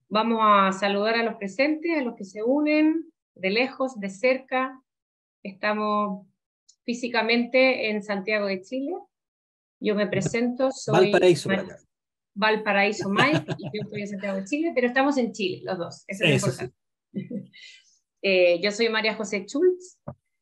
Vamos a saludar a los presentes, a los que se unen, de lejos, de cerca. Estamos físicamente en Santiago de Chile. Yo me presento, soy Valparaíso por acá. Valparaíso Mike, y yo estoy en Santiago de Chile, pero estamos en Chile, los dos, eso es lo Eso sí. importante. Yo soy María José Schultz,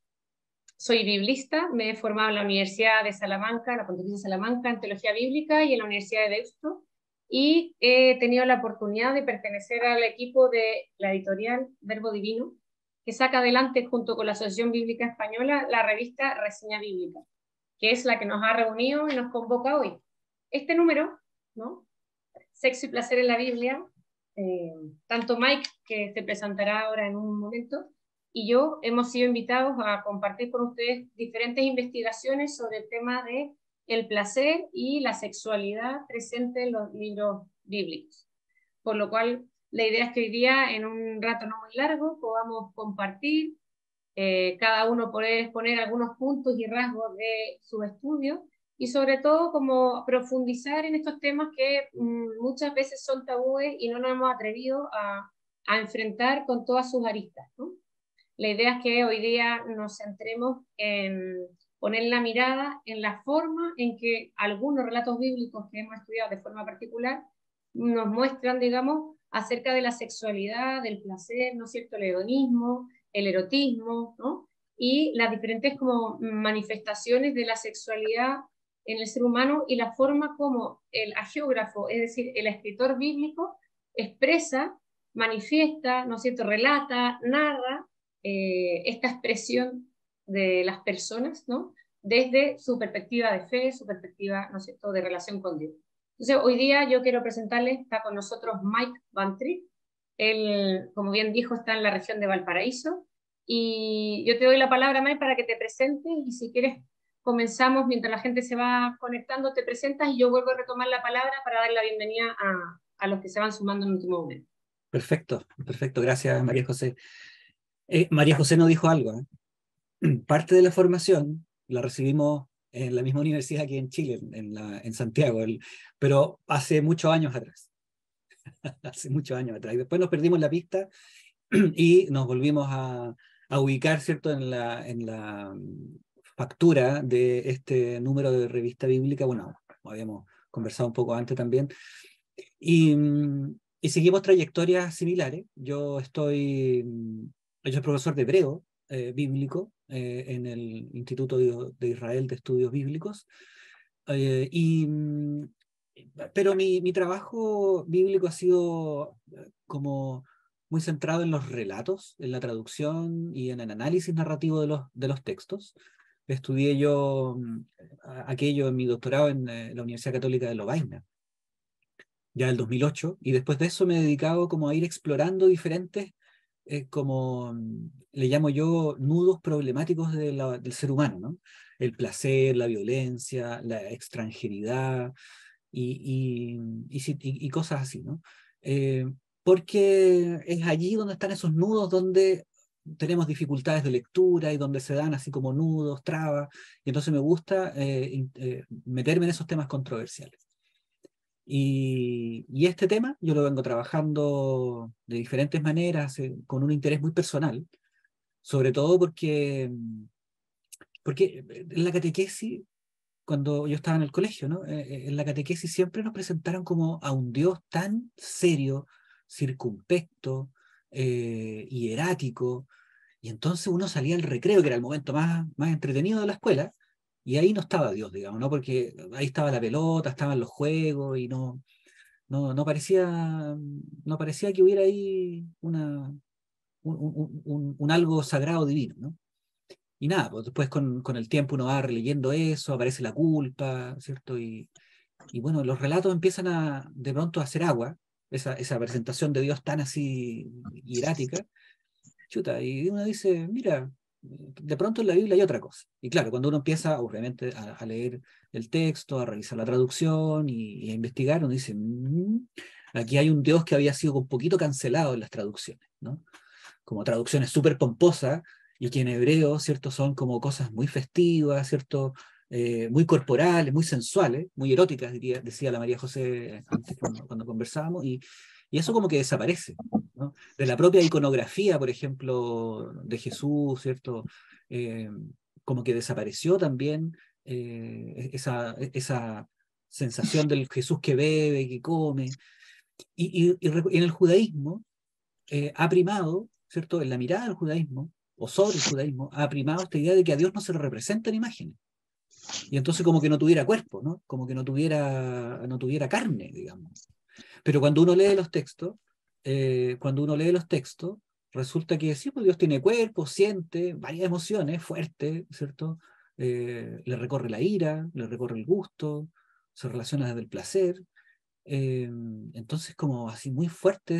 soy biblista, me he formado en la Universidad de Salamanca, la Pontificia Salamanca, en Teología Bíblica y en la Universidad de Deusto, y he tenido la oportunidad de pertenecer al equipo de la editorial Verbo Divino, que saca adelante junto con la Asociación Bíblica Española la revista Reseña Bíblica, que es la que nos ha reunido y nos convoca hoy. Este número, ¿no? Sexo y placer en la Biblia, tanto Mike, que se presentará ahora en un momento, y yo hemos sido invitados a compartir con ustedes diferentes investigaciones sobre el tema de el placer y la sexualidad presente en los libros bíblicos. Por lo cual, la idea es que hoy día, en un rato no muy largo, podamos compartir, cada uno poder exponer algunos puntos y rasgos de su estudio y sobre todo como profundizar en estos temas que muchas veces son tabúes y no nos hemos atrevido a enfrentar con todas sus aristas, ¿no? La idea es que hoy día nos centremos en poner la mirada en la forma en que algunos relatos bíblicos que hemos estudiado de forma particular nos muestran, digamos, acerca de la sexualidad, del placer, ¿no es cierto?, el hedonismo, el erotismo, ¿no? Y las diferentes como manifestaciones de la sexualidad en el ser humano y la forma como el agiógrafo, es decir, el escritor bíblico, expresa, manifiesta, ¿no es cierto?, relata, narra esta expresión de las personas, ¿no? Desde su perspectiva de fe, su perspectiva, ¿no es cierto?, de relación con Dios. Entonces, hoy día yo quiero presentarles, está con nosotros Mike Van Tripp. Él, como bien dijo, está en la región de Valparaíso. Y yo te doy la palabra, Mike, para que te presentes y si quieres comenzamos mientras la gente se va conectando, te presentas y yo vuelvo a retomar la palabra para dar la bienvenida a los que se van sumando en el último momento. Perfecto, perfecto. Gracias, María José. María José nos dijo algo, ¿eh? Parte de la formación la recibimos en la misma universidad que en Chile, en Santiago, pero hace muchos años atrás. Hace muchos años atrás. Y después nos perdimos la pista y nos volvimos a ubicar, ¿cierto?, en la factura de este número de revista bíblica. Bueno, habíamos conversado un poco antes también. Y, y seguimos trayectorias similares. Yo soy profesor de hebreo bíblico en el Instituto de Israel de Estudios Bíblicos. Eh, y, mm, pero mi trabajo bíblico ha sido como muy centrado en los relatos, en la traducción y en el análisis narrativo de los textos. Estudié yo aquello en mi doctorado en la Universidad Católica de Lovaina, ya el 2008, y después de eso me he dedicado como a ir explorando diferentes, como le llamo yo, nudos problemáticos del ser humano, ¿no? El placer, la violencia, la extranjeridad y cosas así, ¿no? Eh, Porque es allí donde están esos nudos donde tenemos dificultades de lectura y donde se dan así como nudos, trabas, y entonces me gusta meterme en esos temas controversiales. Y este tema yo lo vengo trabajando de diferentes maneras, con un interés muy personal, sobre todo porque en la catequesis, cuando yo estaba en el colegio, ¿no? En la catequesis siempre nos presentaron como a un Dios tan serio, circunspecto, hierático, y entonces uno salía al recreo, que era el momento más entretenido de la escuela, y ahí no estaba Dios, digamos, ¿no? Porque ahí estaba la pelota, estaban los juegos, y no parecía que hubiera ahí un algo sagrado divino, ¿no? Y nada, pues después con el tiempo uno va releyendo eso, aparece la culpa, ¿cierto? Y bueno, los relatos empiezan de pronto a hacer agua, esa presentación de Dios tan así hierática, chuta, y uno dice, mira, de pronto en la Biblia hay otra cosa. Y claro, cuando uno empieza, obviamente, a leer el texto, a revisar la traducción y a investigar, uno dice, aquí hay un Dios que había sido un poquito cancelado en las traducciones, ¿no? Como traducciones súper pomposas, y que en hebreo, ¿cierto? Son como cosas muy festivas, ¿cierto? Muy corporales, muy sensuales, muy eróticas, decía la María José antes cuando conversábamos, Y eso como que desaparece, ¿no? De la propia iconografía, por ejemplo, de Jesús, ¿cierto? Eh, Como que desapareció también esa sensación del Jesús que bebe, que come. Y en el judaísmo ha primado, ¿cierto? En la mirada del judaísmo, o sobre el judaísmo, ha primado esta idea de que a Dios no se le representa en imágenes. Y entonces como que no tuviera cuerpo, ¿no? Como que no tuviera carne, digamos. Pero cuando uno lee los textos, resulta que sí, pues Dios tiene cuerpo, siente varias emociones fuertes, ¿cierto? Le recorre la ira, le recorre el gusto, se relaciona desde el placer. Entonces, como así muy fuerte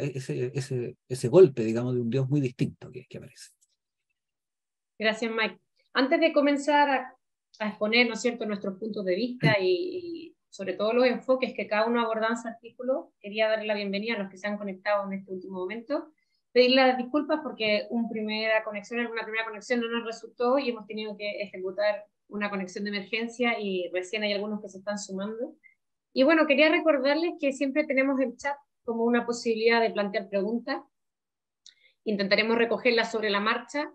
ese golpe, digamos, de un Dios muy distinto que aparece. Gracias, Mike. Antes de comenzar a exponer, ¿no es cierto?, nuestros puntos de vista y sobre todo los enfoques que cada uno aborda en ese artículo, quería darle la bienvenida a los que se han conectado en este último momento. Pedirle las disculpas porque una primera conexión no nos resultó y hemos tenido que ejecutar una conexión de emergencia y recién hay algunos que se están sumando. Y bueno, quería recordarles que siempre tenemos el chat como una posibilidad de plantear preguntas. Intentaremos recogerlas sobre la marcha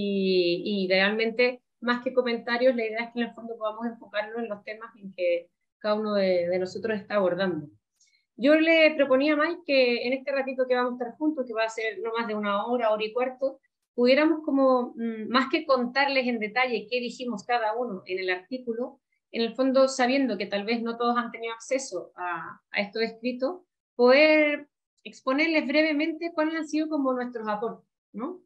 y realmente, más que comentarios, la idea es que en el fondo podamos enfocarnos en los temas en que cada uno de nosotros está abordando. Yo le proponía a Mike que en este ratito que vamos a estar juntos, que va a ser no más de una hora, hora y cuarto, pudiéramos como, más que contarles en detalle qué dijimos cada uno en el artículo, en el fondo sabiendo que tal vez no todos han tenido acceso a esto escrito, poder exponerles brevemente cuáles han sido como nuestros aportes, ¿no?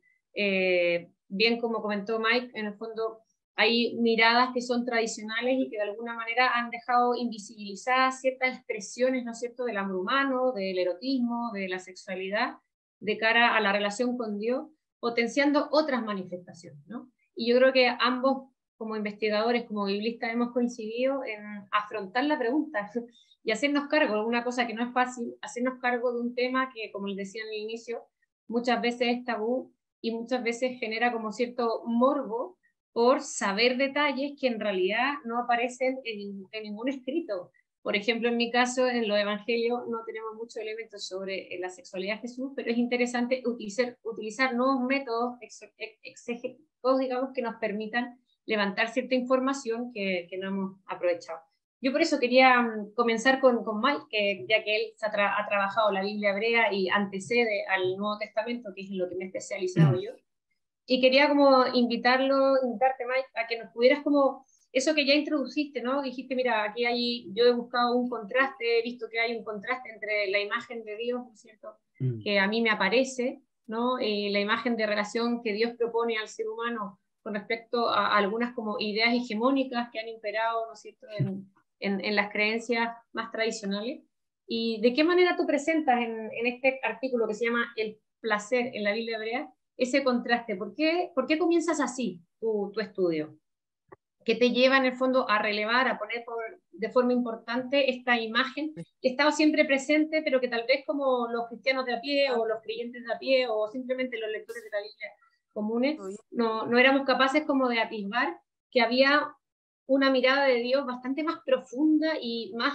Bien como comentó Mike, en el fondo hay miradas que son tradicionales y que de alguna manera han dejado invisibilizadas ciertas expresiones, ¿no es cierto?, del amor humano, del erotismo, de la sexualidad, de cara a la relación con Dios, potenciando otras manifestaciones, ¿no? Y yo creo que ambos, como investigadores, como biblistas, hemos coincidido en afrontar la pregunta y hacernos cargo de una cosa que no es fácil, hacernos cargo de un tema que, como les decía en el inicio, muchas veces es tabú y muchas veces genera como cierto morbo por saber detalles que en realidad no aparecen en ningún escrito. Por ejemplo, en mi caso, en los evangelios no tenemos muchos elementos sobre la sexualidad de Jesús, pero es interesante utilizar nuevos métodos exegéticos, digamos, que nos permitan levantar cierta información que no hemos aprovechado. Yo por eso quería comenzar con Mike, que, ya que él ha trabajado la Biblia hebrea y antecede al Nuevo Testamento, que es en lo que me he especializado yo. Y quería como invitarte, Mike, a que nos pudieras como, eso que ya introduciste, ¿no? Dijiste, mira, aquí yo he buscado un contraste, he visto que hay un contraste entre la imagen de Dios, ¿no es cierto?, que a mí me aparece, ¿no? La imagen de relación que Dios propone al ser humano con respecto a algunas como ideas hegemónicas que han imperado, ¿no es cierto?, en las creencias más tradicionales. ¿Y de qué manera tú presentas en este artículo que se llama El placer en la Biblia hebrea ese contraste? ¿Por qué comienzas así tu estudio? ¿Qué te lleva en el fondo a relevar, a poner de forma importante esta imagen que estaba siempre presente, pero que tal vez como los cristianos de a pie o los creyentes de a pie o simplemente los lectores de la Biblia comunes no éramos capaces como de atisbar que había una mirada de Dios bastante más profunda y más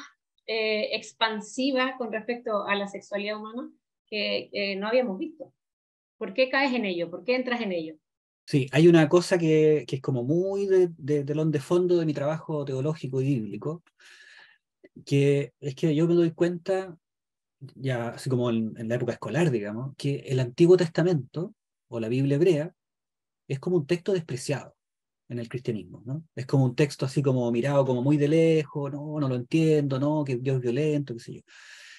expansiva con respecto a la sexualidad humana que no habíamos visto? ¿Por qué caes en ello? ¿Por qué entras en ello? Sí, hay una cosa que es como muy de telón de fondo de mi trabajo teológico y bíblico, que es que yo me doy cuenta, ya así como en la época escolar, digamos, que el Antiguo Testamento o la Biblia hebrea es como un texto despreciado en el cristianismo, ¿no? Es como un texto así como mirado como muy de lejos, no lo entiendo, no, que Dios es violento, qué sé yo.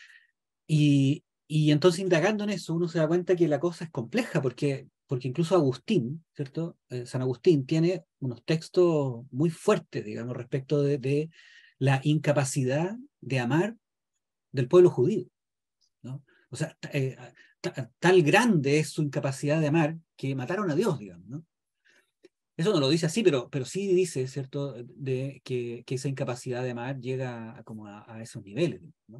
Y entonces indagando en eso uno se da cuenta que la cosa es compleja porque incluso Agustín, ¿cierto? San Agustín tiene unos textos muy fuertes, digamos, respecto de la incapacidad de amar del pueblo judío, ¿no? O sea, tal grande es su incapacidad de amar que mataron a Dios, digamos, ¿no? Eso no lo dice así, pero sí dice, ¿cierto?, de que esa incapacidad de amar llega como a esos niveles, ¿no?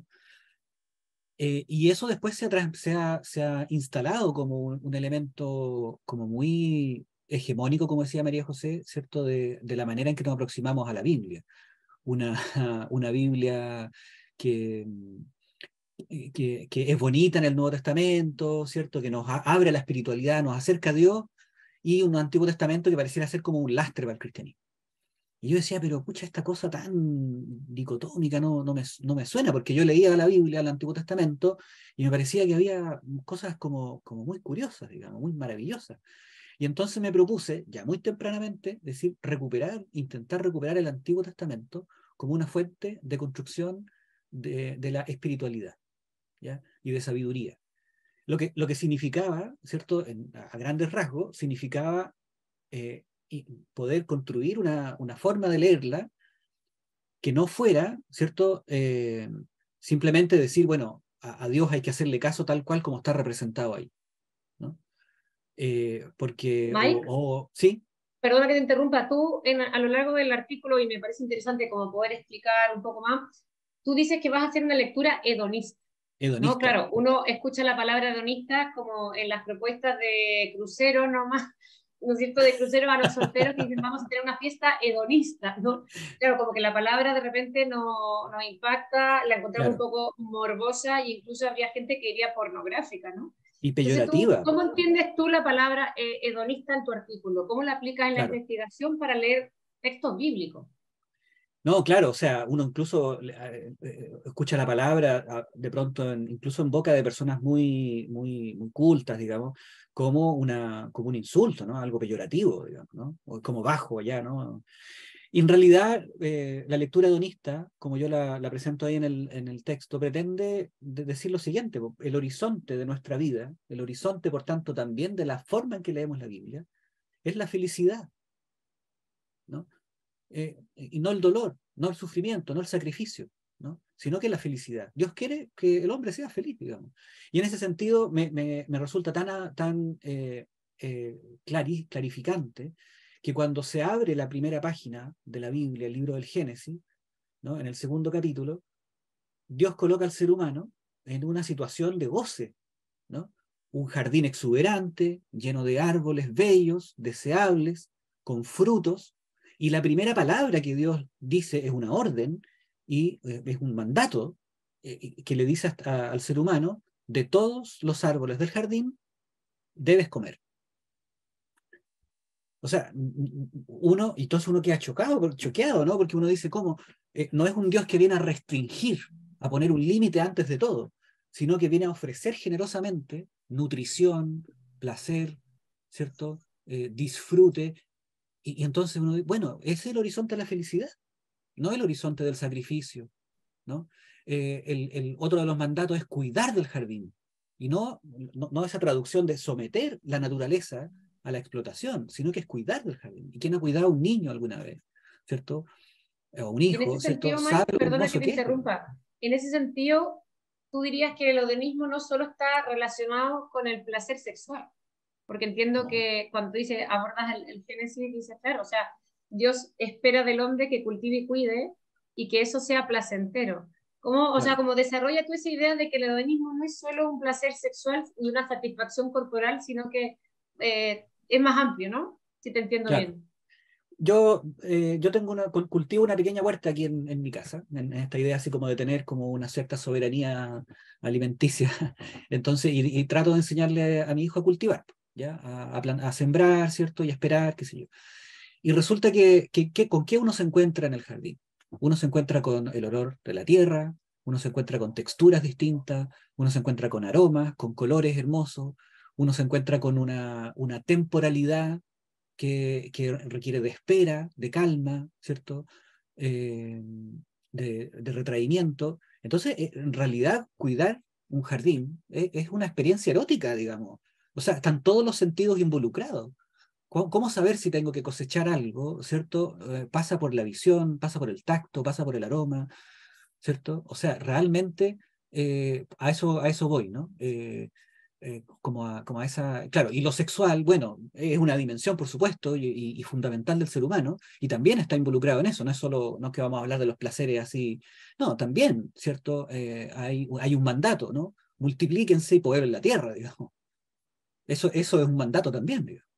Y eso después se ha instalado como un elemento como muy hegemónico, como decía María José, ¿cierto?, de la manera en que nos aproximamos a la Biblia. Una Biblia que, que es bonita en el Nuevo Testamento, ¿cierto? Que nos abre a la espiritualidad, nos acerca a Dios, y un Antiguo Testamento que pareciera ser como un lastre para el cristianismo. Y yo decía, pero pucha, esta cosa tan dicotómica no me suena, porque yo leía la Biblia, el Antiguo Testamento, y me parecía que había cosas como muy curiosas, digamos, muy maravillosas. Y entonces me propuse, ya muy tempranamente, decir, intentar recuperar el Antiguo Testamento como una fuente de construcción de la espiritualidad, ¿ya? Y de sabiduría. Lo que significaba, ¿cierto? A grandes rasgos, significaba y poder construir una forma de leerla que no fuera, ¿cierto? Simplemente decir, bueno, a Dios hay que hacerle caso tal cual como está representado ahí, ¿no? Porque, Mike, sí, perdona que te interrumpa, tú a lo largo del artículo, y me parece interesante como poder explicar un poco más, tú dices que vas a hacer una lectura hedonista, ¿no? hedonista, Claro, uno escucha la palabra hedonista como en las propuestas de cruceros nomás, ¿no es cierto?, de cruceros a los solteros que dicen vamos a tener una fiesta hedonista, ¿no? Claro, como que la palabra de repente nos impacta, la encontramos un claro, poco morbosa e incluso había gente que iría pornográfica, ¿no? y Entonces, tú, peyorativa, ¿cómo entiendes tú la palabra hedonista en tu artículo? ¿Cómo la aplicas en la claro. investigación para leer textos bíblicos? No, claro, o sea, uno incluso escucha la palabra de pronto, incluso en boca de personas muy cultas, digamos, como un insulto, ¿no? Algo peyorativo, digamos, ¿no? O como bajo allá, ¿no? Y en realidad, la lectura hedonista, como yo la presento ahí en el texto, pretende decir lo siguiente: el horizonte de nuestra vida, el horizonte, por tanto, también de la forma en que leemos la Biblia, es la felicidad, ¿no? Y no el dolor, no el sufrimiento, no el sacrificio, ¿no? Sino que la felicidad. Dios quiere que el hombre sea feliz, digamos. Y en ese sentido me resulta clarificante que cuando se abre la primera página de la Biblia, el libro del Génesis, ¿no? En el segundo capítulo, Dios coloca al ser humano en una situación de goce, ¿no? Un jardín exuberante, lleno de árboles bellos, deseables, con frutos, y la primera palabra que Dios dice es una orden y es un mandato que le dice al ser humano: de todos los árboles del jardín debes comer. O sea, y entonces uno queda choqueado, ¿no? Porque uno dice, ¿cómo? No es un Dios que viene a restringir, a poner un límite antes de todo, sino que viene a ofrecer generosamente nutrición, placer, ¿cierto? Disfrute. Y entonces uno dice, bueno, ese es el horizonte de la felicidad, no el horizonte del sacrificio, ¿no? Otro de los mandatos es cuidar del jardín, y no esa traducción de someter la naturaleza a la explotación, sino que es cuidar del jardín. ¿Y quién ha cuidado a un niño alguna vez? ¿Cierto? O un Y en ese hijo, ¿cierto? sentido, Sabe Mike, lo perdona que hermoso te que es, digamos. interrumpa, en ese sentido, tú dirías que el hedonismo no solo está relacionado con el placer sexual, porque entiendo No, que cuando tú dices, abordas el Génesis, dices, claro, o sea, Dios espera del hombre que cultive y cuide y que eso sea placentero. ¿Cómo, o sea, claro. como desarrolla tú esa idea de que el hedonismo no es solo un placer sexual y una satisfacción corporal, sino que es más amplio, ¿no? Si te entiendo Claro. bien. Yo cultivo una pequeña huerta aquí en mi casa, en esta idea así como de tener como una cierta soberanía alimenticia. Entonces, y trato de enseñarle a mi hijo a cultivar, ¿ya? A sembrar, ¿cierto? Y a esperar, qué sé yo. Y resulta ¿con qué uno se encuentra en el jardín? Uno se encuentra con el olor de la tierra, uno se encuentra con texturas distintas, uno se encuentra con aromas, con colores hermosos, uno se encuentra con una temporalidad que requiere de espera, de calma, ¿cierto? Eh, de retraimiento. Entonces, en realidad, cuidar un jardín es una experiencia erótica, digamos. O sea, están todos los sentidos involucrados. ¿Cómo saber si tengo que cosechar algo, ¿cierto? Pasa por la visión, pasa por el tacto, pasa por el aroma, ¿cierto? O sea, realmente a eso voy, ¿no? Como a esa, claro, y lo sexual, bueno, es una dimensión, por supuesto, y fundamental del ser humano, y también está involucrado en eso, no es solo, no es que vamos a hablar de los placeres así, no, también, ¿cierto? Hay un mandato, ¿no? Multiplíquense y pueblen la tierra, digamos. Eso es un mandato también, digamos.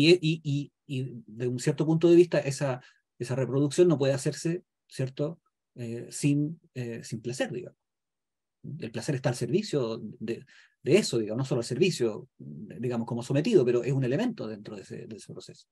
Y de un cierto punto de vista, esa reproducción no puede hacerse, ¿cierto? sin placer, digamos. El placer está al servicio de eso, digamos, no solo al servicio, digamos, como sometido, pero es un elemento dentro de ese proceso.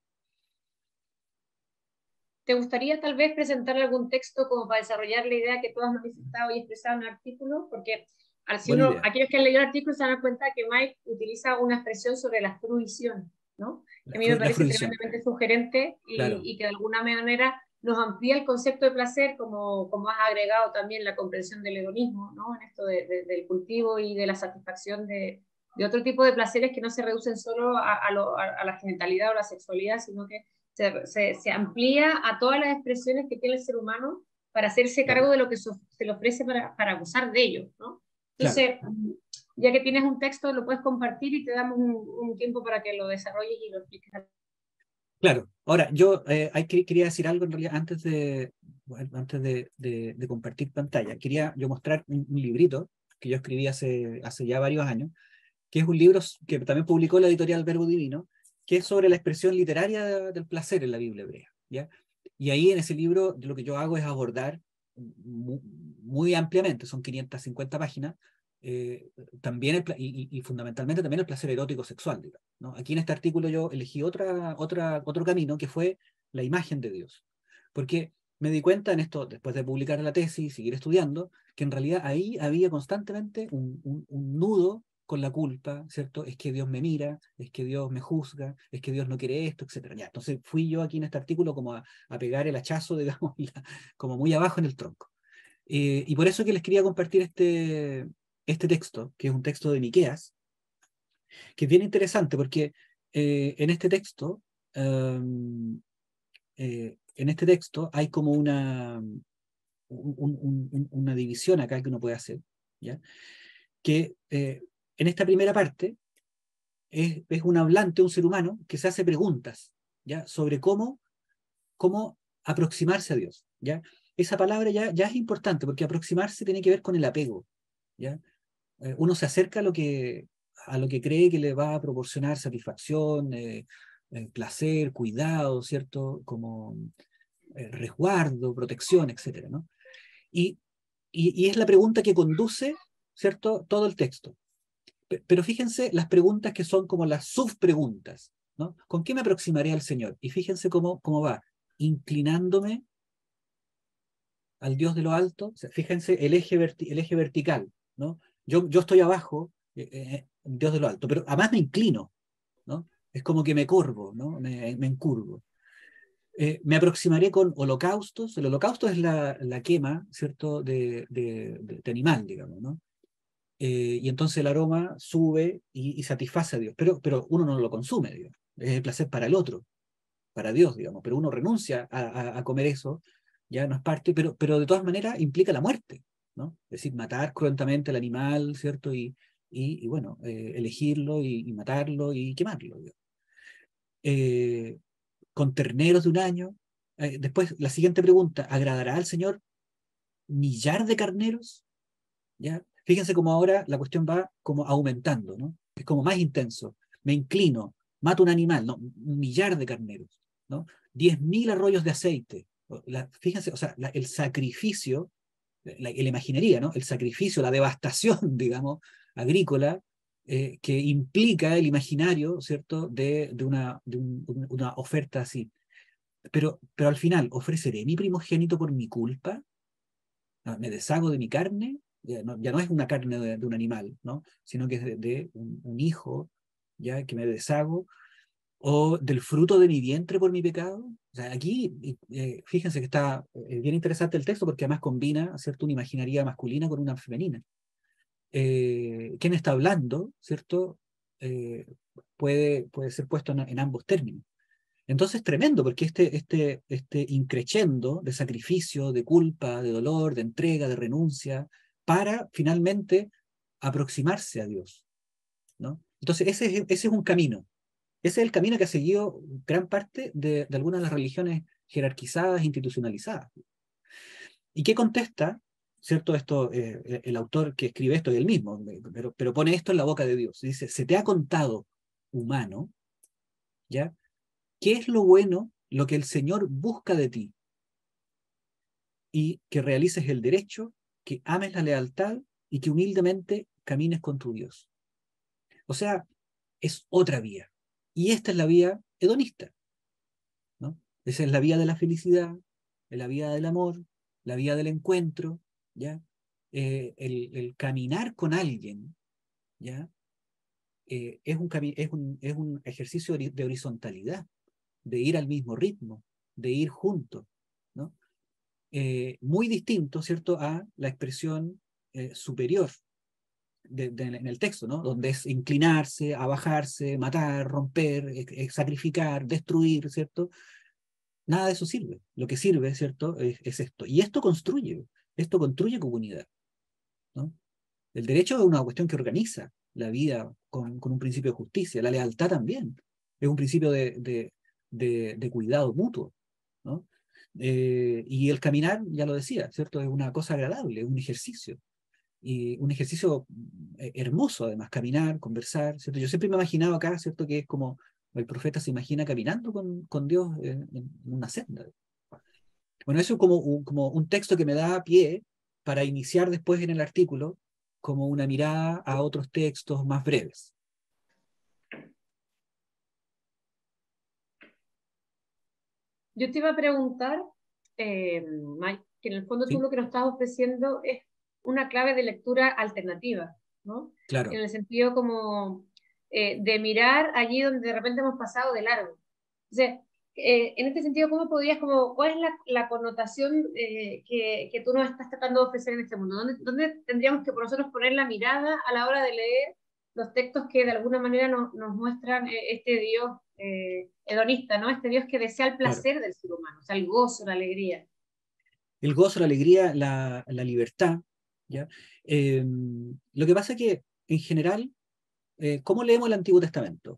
¿Te gustaría tal vez presentar algún texto como para desarrollar la idea que tú has manifestado y expresado en el artículo? Porque si Buena uno, idea. aquellos que han leído el artículo se dan cuenta que Mike utiliza una expresión sobre la fruición, ¿no? Que a mí me La parece fruición, tremendamente sugerente claro. y que de alguna manera nos amplía el concepto de placer, como has agregado también la comprensión del hedonismo, ¿no? En esto del cultivo y de la satisfacción de otro tipo de placeres que no se reducen solo a la genitalidad o la sexualidad, sino que se amplía a todas las expresiones que tiene el ser humano para hacerse Claro, cargo de lo que se le ofrece para gozar de ello, ¿no? claro. Entonces, ya que tienes un texto, lo puedes compartir y te damos un tiempo para que lo desarrolles y lo expliques. Claro. Ahora, yo quería decir algo en realidad antes de compartir pantalla. Quería yo mostrar un librito que yo escribí hace ya varios años, que es un libro que también publicó la editorial Verbo Divino, que es sobre la expresión literaria del placer en la Biblia hebrea, ¿ya? Y ahí en ese libro lo que yo hago es abordar muy, muy ampliamente, son 550 páginas, también y fundamentalmente también el placer erótico sexual, digamos, ¿no? Aquí en este artículo yo elegí otro camino que fue la imagen de Dios, porque me di cuenta en esto, después de publicar la tesis y seguir estudiando, que en realidad ahí había constantemente un nudo con la culpa, ¿cierto? Es que Dios me mira, es que Dios me juzga, es que Dios no quiere esto, etcétera. Ya, entonces fui yo aquí en este artículo como a pegar el hachazo, digamos, como muy abajo en el tronco. Y por eso que les quería compartir este texto, que es un texto de Miqueas, que es bien interesante porque en este texto, en este texto hay como una división acá que uno puede hacer, ¿ya? Que en esta primera parte es un hablante, un ser humano, que se hace preguntas, ¿ya? Sobre cómo aproximarse a Dios, ¿ya? Esa palabra ya es importante porque aproximarse tiene que ver con el apego, ¿ya? Uno se acerca a lo que cree que le va a proporcionar satisfacción, placer, cuidado, ¿cierto? Como resguardo, protección, etcétera, ¿no? Y, y es la pregunta que conduce, ¿cierto? Todo el texto. Pero fíjense las preguntas que son como las subpreguntas, ¿no? ¿Con qué me aproximaré al Señor? Y fíjense cómo va, inclinándome al Dios de lo alto. O sea, fíjense el eje vertical, ¿no? Yo estoy abajo, Dios de lo alto, pero además me inclino, ¿no? Es como que me corvo, ¿no? Me encurvo. Me aproximaré con holocaustos. El holocausto es la quema, ¿cierto? De animal, digamos, ¿no? Y entonces el aroma sube y satisface a Dios, pero uno no lo consume, digamos. Es el placer para el otro, para Dios, digamos, pero uno renuncia a comer eso, ya no es parte, pero de todas maneras implica la muerte, ¿no? Es decir, matar cruentamente al animal, ¿cierto? Y bueno, elegirlo y matarlo y quemarlo, digamos. Eh, con terneros de un año. Después, la siguiente pregunta, ¿agradará al Señor millar de carneros? ¿Ya? Fíjense cómo ahora la cuestión va como aumentando, ¿no? Es como más intenso. Me inclino, mato un animal, ¿no? Un millar de carneros, ¿no? 10.000 arroyos de aceite. Fíjense, o sea, el sacrificio, la imaginería, ¿no? El sacrificio, la devastación, digamos, agrícola, que implica el imaginario, ¿cierto? De una oferta así. Pero al final, ¿ofreceré mi primogénito por mi culpa? Me deshago de mi carne, ya no es una carne de un animal, ¿no? Sino que es de un hijo, ya que me deshago, o del fruto de mi vientre por mi pecado. O sea, aquí, fíjense que está bien interesante el texto porque además combina, ¿cierto?, una imaginaría masculina con una femenina. ¿Quién está hablando, ¿cierto? Eh, puede ser puesto en ambos términos. Entonces, tremendo, porque este increchendo de sacrificio, de culpa, de dolor, de entrega, de renuncia, para finalmente aproximarse a Dios, ¿no? Entonces, ese es un camino. Ese es el camino que ha seguido gran parte de algunas de las religiones jerarquizadas, institucionalizadas. ¿Y qué contesta, cierto, esto, el autor que escribe esto es el mismo, pero pone esto en la boca de Dios? Dice, se te ha contado, humano, ¿ya? ¿Qué es lo bueno, lo que el Señor busca de ti? y que realices el derecho, que ames la lealtad y que humildemente camines con tu Dios. O sea, es otra vía. Y esta es la vía hedonista, ¿no? Esa es la vía de la felicidad, la vía del amor, la vía del encuentro, ¿ya? El caminar con alguien, ¿ya? Es un ejercicio de horizontalidad, de ir al mismo ritmo, de ir juntos, ¿no? Muy distinto, ¿cierto?, a la expresión superior en el texto, ¿no? Donde es inclinarse, abajarse, matar, romper, sacrificar, destruir, ¿cierto? Nada de eso sirve. Lo que sirve, ¿cierto?, es esto. Y esto construye comunidad, ¿no? El derecho es una cuestión que organiza la vida con un principio de justicia. La lealtad también es un principio de cuidado mutuo, ¿no? Y el caminar, ya lo decía, ¿cierto? Es una cosa agradable, es un ejercicio. Y un ejercicio hermoso, además, caminar, conversar, ¿cierto? Yo siempre me he imaginado acá, ¿cierto?, que es como el profeta se imagina caminando con Dios en una senda. Bueno, eso es como un texto que me da pie para iniciar después en el artículo como una mirada a otros textos más breves. Yo te iba a preguntar, Mike, que en el fondo tú ¿Sí? lo que nos estás ofreciendo es una clave de lectura alternativa, ¿no? En Claro, el sentido como de mirar allí donde de repente hemos pasado de largo. O sea, en este sentido, ¿cómo podrías, como, cuál es la connotación que tú nos estás tratando de ofrecer en este mundo? ¿Dónde tendríamos que por nosotros poner la mirada a la hora de leer los textos que de alguna manera nos muestran este Dios hedonista, ¿no? Este Dios que desea el claro. placer del ser humano, o sea, el gozo, la alegría. El gozo, la alegría, la libertad, ¿ya? Lo que pasa es que, en general, ¿cómo leemos el Antiguo Testamento?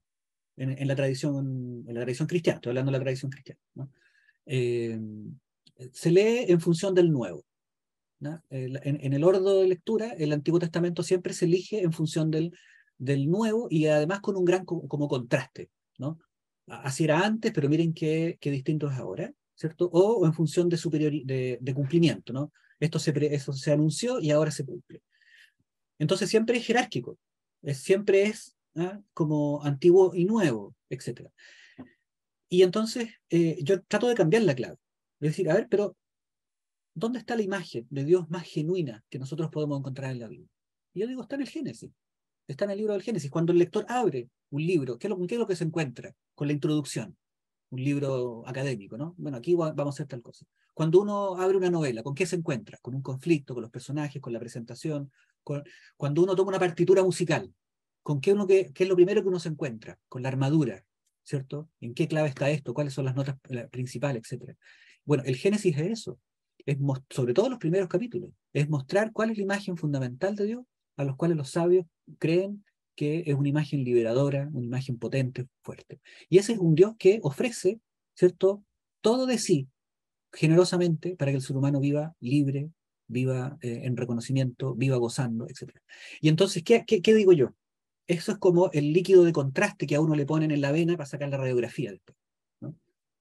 En la tradición cristiana, estoy hablando de la tradición cristiana, ¿no? Eh, Se lee en función del Nuevo, ¿no? En el orden de lectura, el Antiguo Testamento siempre se elige en función del Nuevo y además con un gran como contraste, ¿no? Así era antes, pero miren qué distinto es ahora, ¿cierto? O en función de cumplimiento, ¿no? Eso se anunció y ahora se cumple. Entonces siempre es jerárquico, siempre es como antiguo y nuevo, etcétera. Y entonces yo trato de cambiar la clave. Es decir, a ver, pero ¿dónde está la imagen de Dios más genuina que nosotros podemos encontrar en la Biblia? Y yo digo, está en el Génesis, está en el libro del Génesis. Cuando el lector abre un libro, qué es lo que se encuentra? Con la introducción, un libro académico, ¿no? Bueno, aquí vamos a hacer tal cosa. Cuando uno abre una novela, ¿con qué se encuentra? Con un conflicto, con los personajes, con la presentación. Cuando uno toma una partitura musical, ¿qué es lo primero que uno se encuentra? Con la armadura, ¿cierto? ¿En qué clave está esto? ¿Cuáles son las notas principales, etcétera? Bueno, el Génesis es eso. Sobre todo los primeros capítulos, es mostrar cuál es la imagen fundamental de Dios, a los cuales los sabios creen que es una imagen liberadora, una imagen potente, fuerte. Y ese es un Dios que ofrece, ¿cierto?, todo de sí, generosamente, para que el ser humano viva libre, viva en reconocimiento, viva gozando, etc. Y entonces, ¿qué digo yo? Eso es como el líquido de contraste que a uno le ponen en la vena para sacar la radiografía después, ¿no?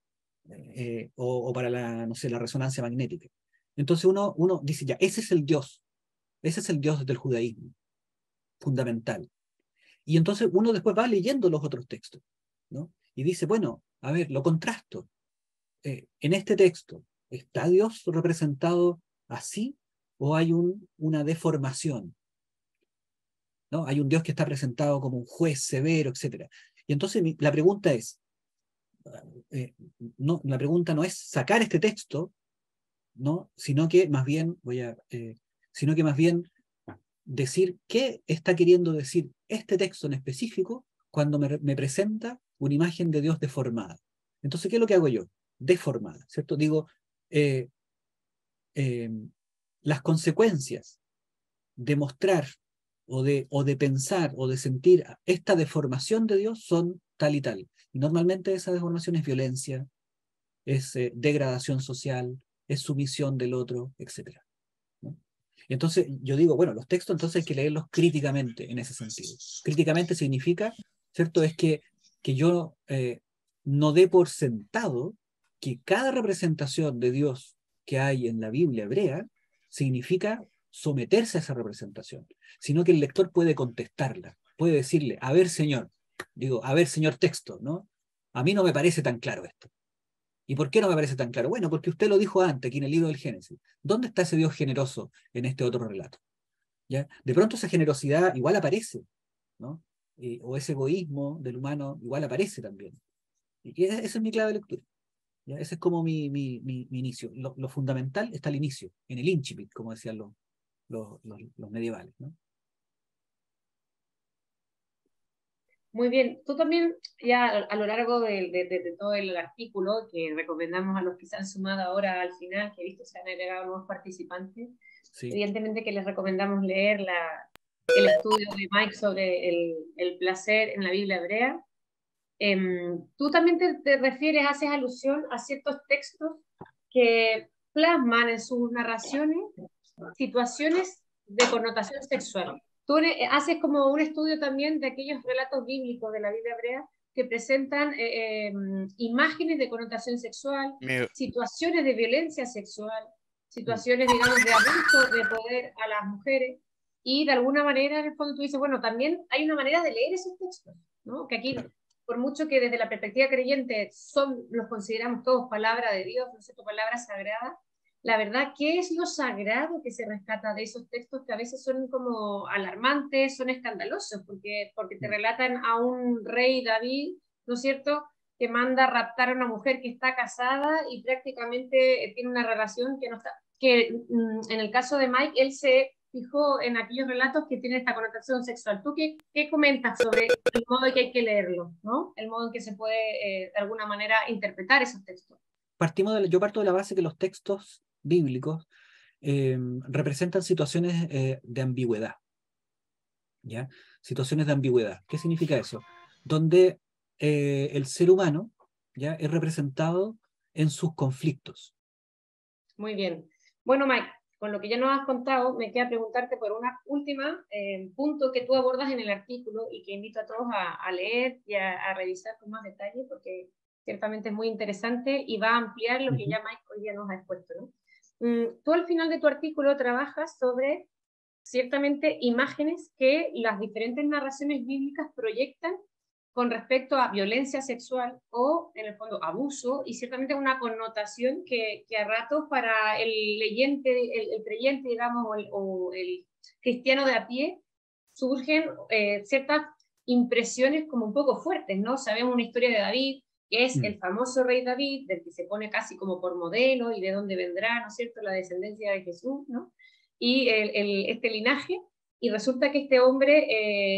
O para no sé, la resonancia magnética. Entonces uno dice, ya, ese es el Dios del judaísmo, fundamental. Y entonces uno después va leyendo los otros textos, ¿no? Y dice, bueno, a ver, lo contrasto. En este texto, ¿está Dios representado así o hay una deformación? ¿No? Hay un Dios que está presentado como un juez severo, etcétera. Y entonces la pregunta es, la pregunta no es sacar este texto, ¿no? Sino que más bien decir qué está queriendo decir este texto en específico cuando me presenta una imagen de Dios deformada. Entonces, ¿qué es lo que hago yo? Deformada, ¿cierto? Digo, eh, eh, las consecuencias de mostrar o de pensar o de sentir esta deformación de Dios son tal y tal. Y normalmente esa deformación es violencia, es degradación social, es sumisión del otro, etc. ¿No? Entonces yo digo, bueno, los textos entonces hay que leerlos críticamente en ese sentido. Críticamente significa, ¿cierto? Es que yo no dé por sentado que cada representación de Dios que hay en la Biblia hebrea significa someterse a esa representación, sino que el lector puede contestarla, puede decirle, a ver señor, digo, a ver señor texto, ¿no? A mí no me parece tan claro esto. ¿Y por qué no me parece tan claro? Bueno, porque usted lo dijo antes, aquí en el libro del Génesis. ¿Dónde está ese Dios generoso en este otro relato? ¿Ya? De pronto esa generosidad igual aparece, ¿no? O ese egoísmo del humano igual aparece también. Y esa es mi clave de lectura. ¿Ya? Ese es como mi inicio. Lo fundamental está al inicio, en el incipit, como decían los medievales, ¿no? Muy bien, tú también ya a lo largo de todo el artículo que recomendamos a los que se han sumado ahora al final, que he visto se han agregado nuevos participantes, Sí. evidentemente que les recomendamos leer el estudio de Mike sobre el placer en la Biblia hebrea. Tú también te refieres, haces alusión a ciertos textos que plasman en sus narraciones situaciones de connotación sexual. Tú haces como un estudio también de aquellos relatos bíblicos de la Biblia hebrea que presentan imágenes de connotación sexual, situaciones de violencia sexual, situaciones, digamos, de abuso de poder a las mujeres, y de alguna manera, en el fondo, tú dices, bueno, también hay una manera de leer esos textos, ¿no? Que aquí, por mucho que desde la perspectiva creyente los consideramos todos palabra de Dios, ¿no es cierto?, palabra sagrada, la verdad, ¿qué es lo sagrado que se rescata de esos textos que a veces son como alarmantes, son escandalosos, porque te relatan a un rey David, ¿no es cierto?, que manda raptar a una mujer que está casada y prácticamente tiene una relación que no está, que en el caso de Mike, él se fijó en aquellos relatos que tienen esta connotación sexual. ¿Tú qué comentas sobre el modo en que hay que leerlo, ¿no? El modo en que se puede, de alguna manera, interpretar esos textos? Yo parto de la base que los textos bíblicos representan situaciones de ambigüedad, ¿ya? Situaciones de ambigüedad. ¿Qué significa eso? Donde el ser humano, ¿ya?, es representado en sus conflictos. Muy bien. Bueno, Mike, con lo que ya nos has contado, me queda preguntarte por una última punto que tú abordas en el artículo y que invito a todos a leer y a revisar con más detalle, porque ciertamente es muy interesante y va a ampliar lo que ya Mike hoy día nos ha expuesto, ¿no? Tú al final de tu artículo trabajas sobre ciertamente imágenes que las diferentes narraciones bíblicas proyectan con respecto a violencia sexual o, en el fondo, abuso, y ciertamente una connotación que a ratos para el leyente, el creyente, digamos, o el cristiano de a pie, surgen ciertas impresiones como un poco fuertes, ¿no? Sabemos una historia de David, que es el famoso rey David, del que se pone casi como por modelo y de dónde vendrá, ¿no es cierto?, la descendencia de Jesús, ¿no? Y este linaje, y resulta que este hombre,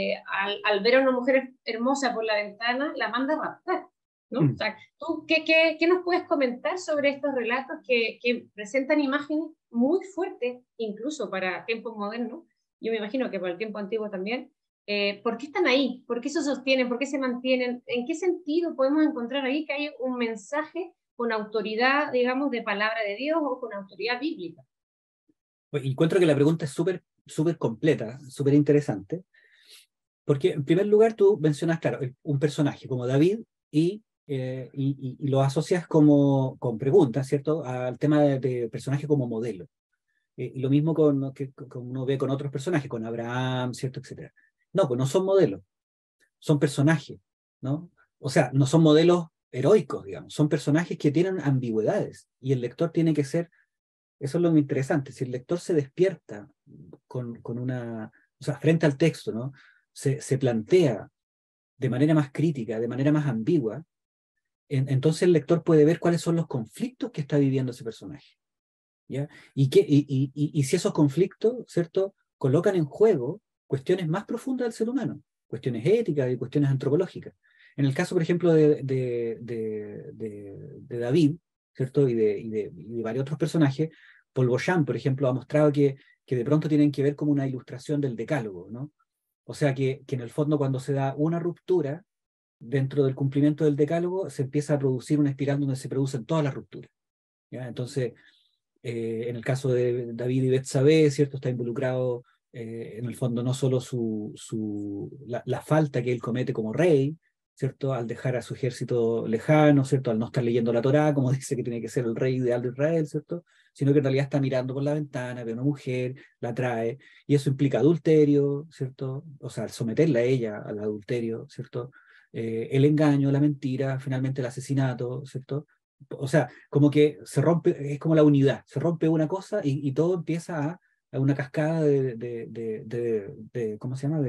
al ver a una mujer hermosa por la ventana, la manda a raptar, ¿no? O sea, ¿tú qué nos puedes comentar sobre estos relatos que presentan imágenes muy fuertes, incluso para tiempos modernos? Yo me imagino que para el tiempo antiguo también. ¿Por qué están ahí? ¿Por qué se sostienen? ¿Por qué se mantienen? ¿En qué sentido podemos encontrar ahí que hay un mensaje con autoridad, digamos, de palabra de Dios o con autoridad bíblica? Pues encuentro que la pregunta es súper completa, súper interesante, porque en primer lugar tú mencionas, claro, un personaje como David y lo asocias con preguntas, ¿cierto?, al tema de personaje como modelo. Y lo mismo que uno ve con otros personajes, con Abraham, ¿cierto?, etcétera. No, pues no son modelos, son personajes, ¿no? O sea, no son modelos heroicos, digamos, son personajes que tienen ambigüedades y el lector tiene que ser. Eso es lo muy interesante. Si el lector se despierta con una, o sea, frente al texto, ¿no?, se plantea de manera más crítica, de manera más ambigua, entonces el lector puede ver cuáles son los conflictos que está viviendo ese personaje, ¿ya? Y si esos conflictos, ¿cierto?, colocan en juego cuestiones más profundas del ser humano, cuestiones éticas y cuestiones antropológicas. En el caso, por ejemplo, de David, ¿cierto?, y de varios otros personajes, Paul Boyan, por ejemplo, ha mostrado que de pronto tienen que ver como una ilustración del decálogo, ¿no? O sea, que en el fondo cuando se da una ruptura dentro del cumplimiento del decálogo, se empieza a producir una espiral donde se producen todas las rupturas, ¿ya? Entonces, en el caso de David y Betsabé, ¿cierto?, está involucrado en el fondo no solo la falta que él comete como rey, ¿cierto? Al dejar a su ejército lejano, ¿cierto? Al no estar leyendo la Torá, como dice que tiene que ser el rey ideal de Israel, ¿cierto? Sino que en realidad está mirando por la ventana, ve a una mujer, la trae, y eso implica adulterio, ¿cierto? O sea, someterla a ella al adulterio, ¿cierto? El engaño, la mentira, finalmente el asesinato, ¿cierto? O sea, como que se rompe, es como la unidad, se rompe una cosa y todo empieza a una cascada ¿cómo se llama?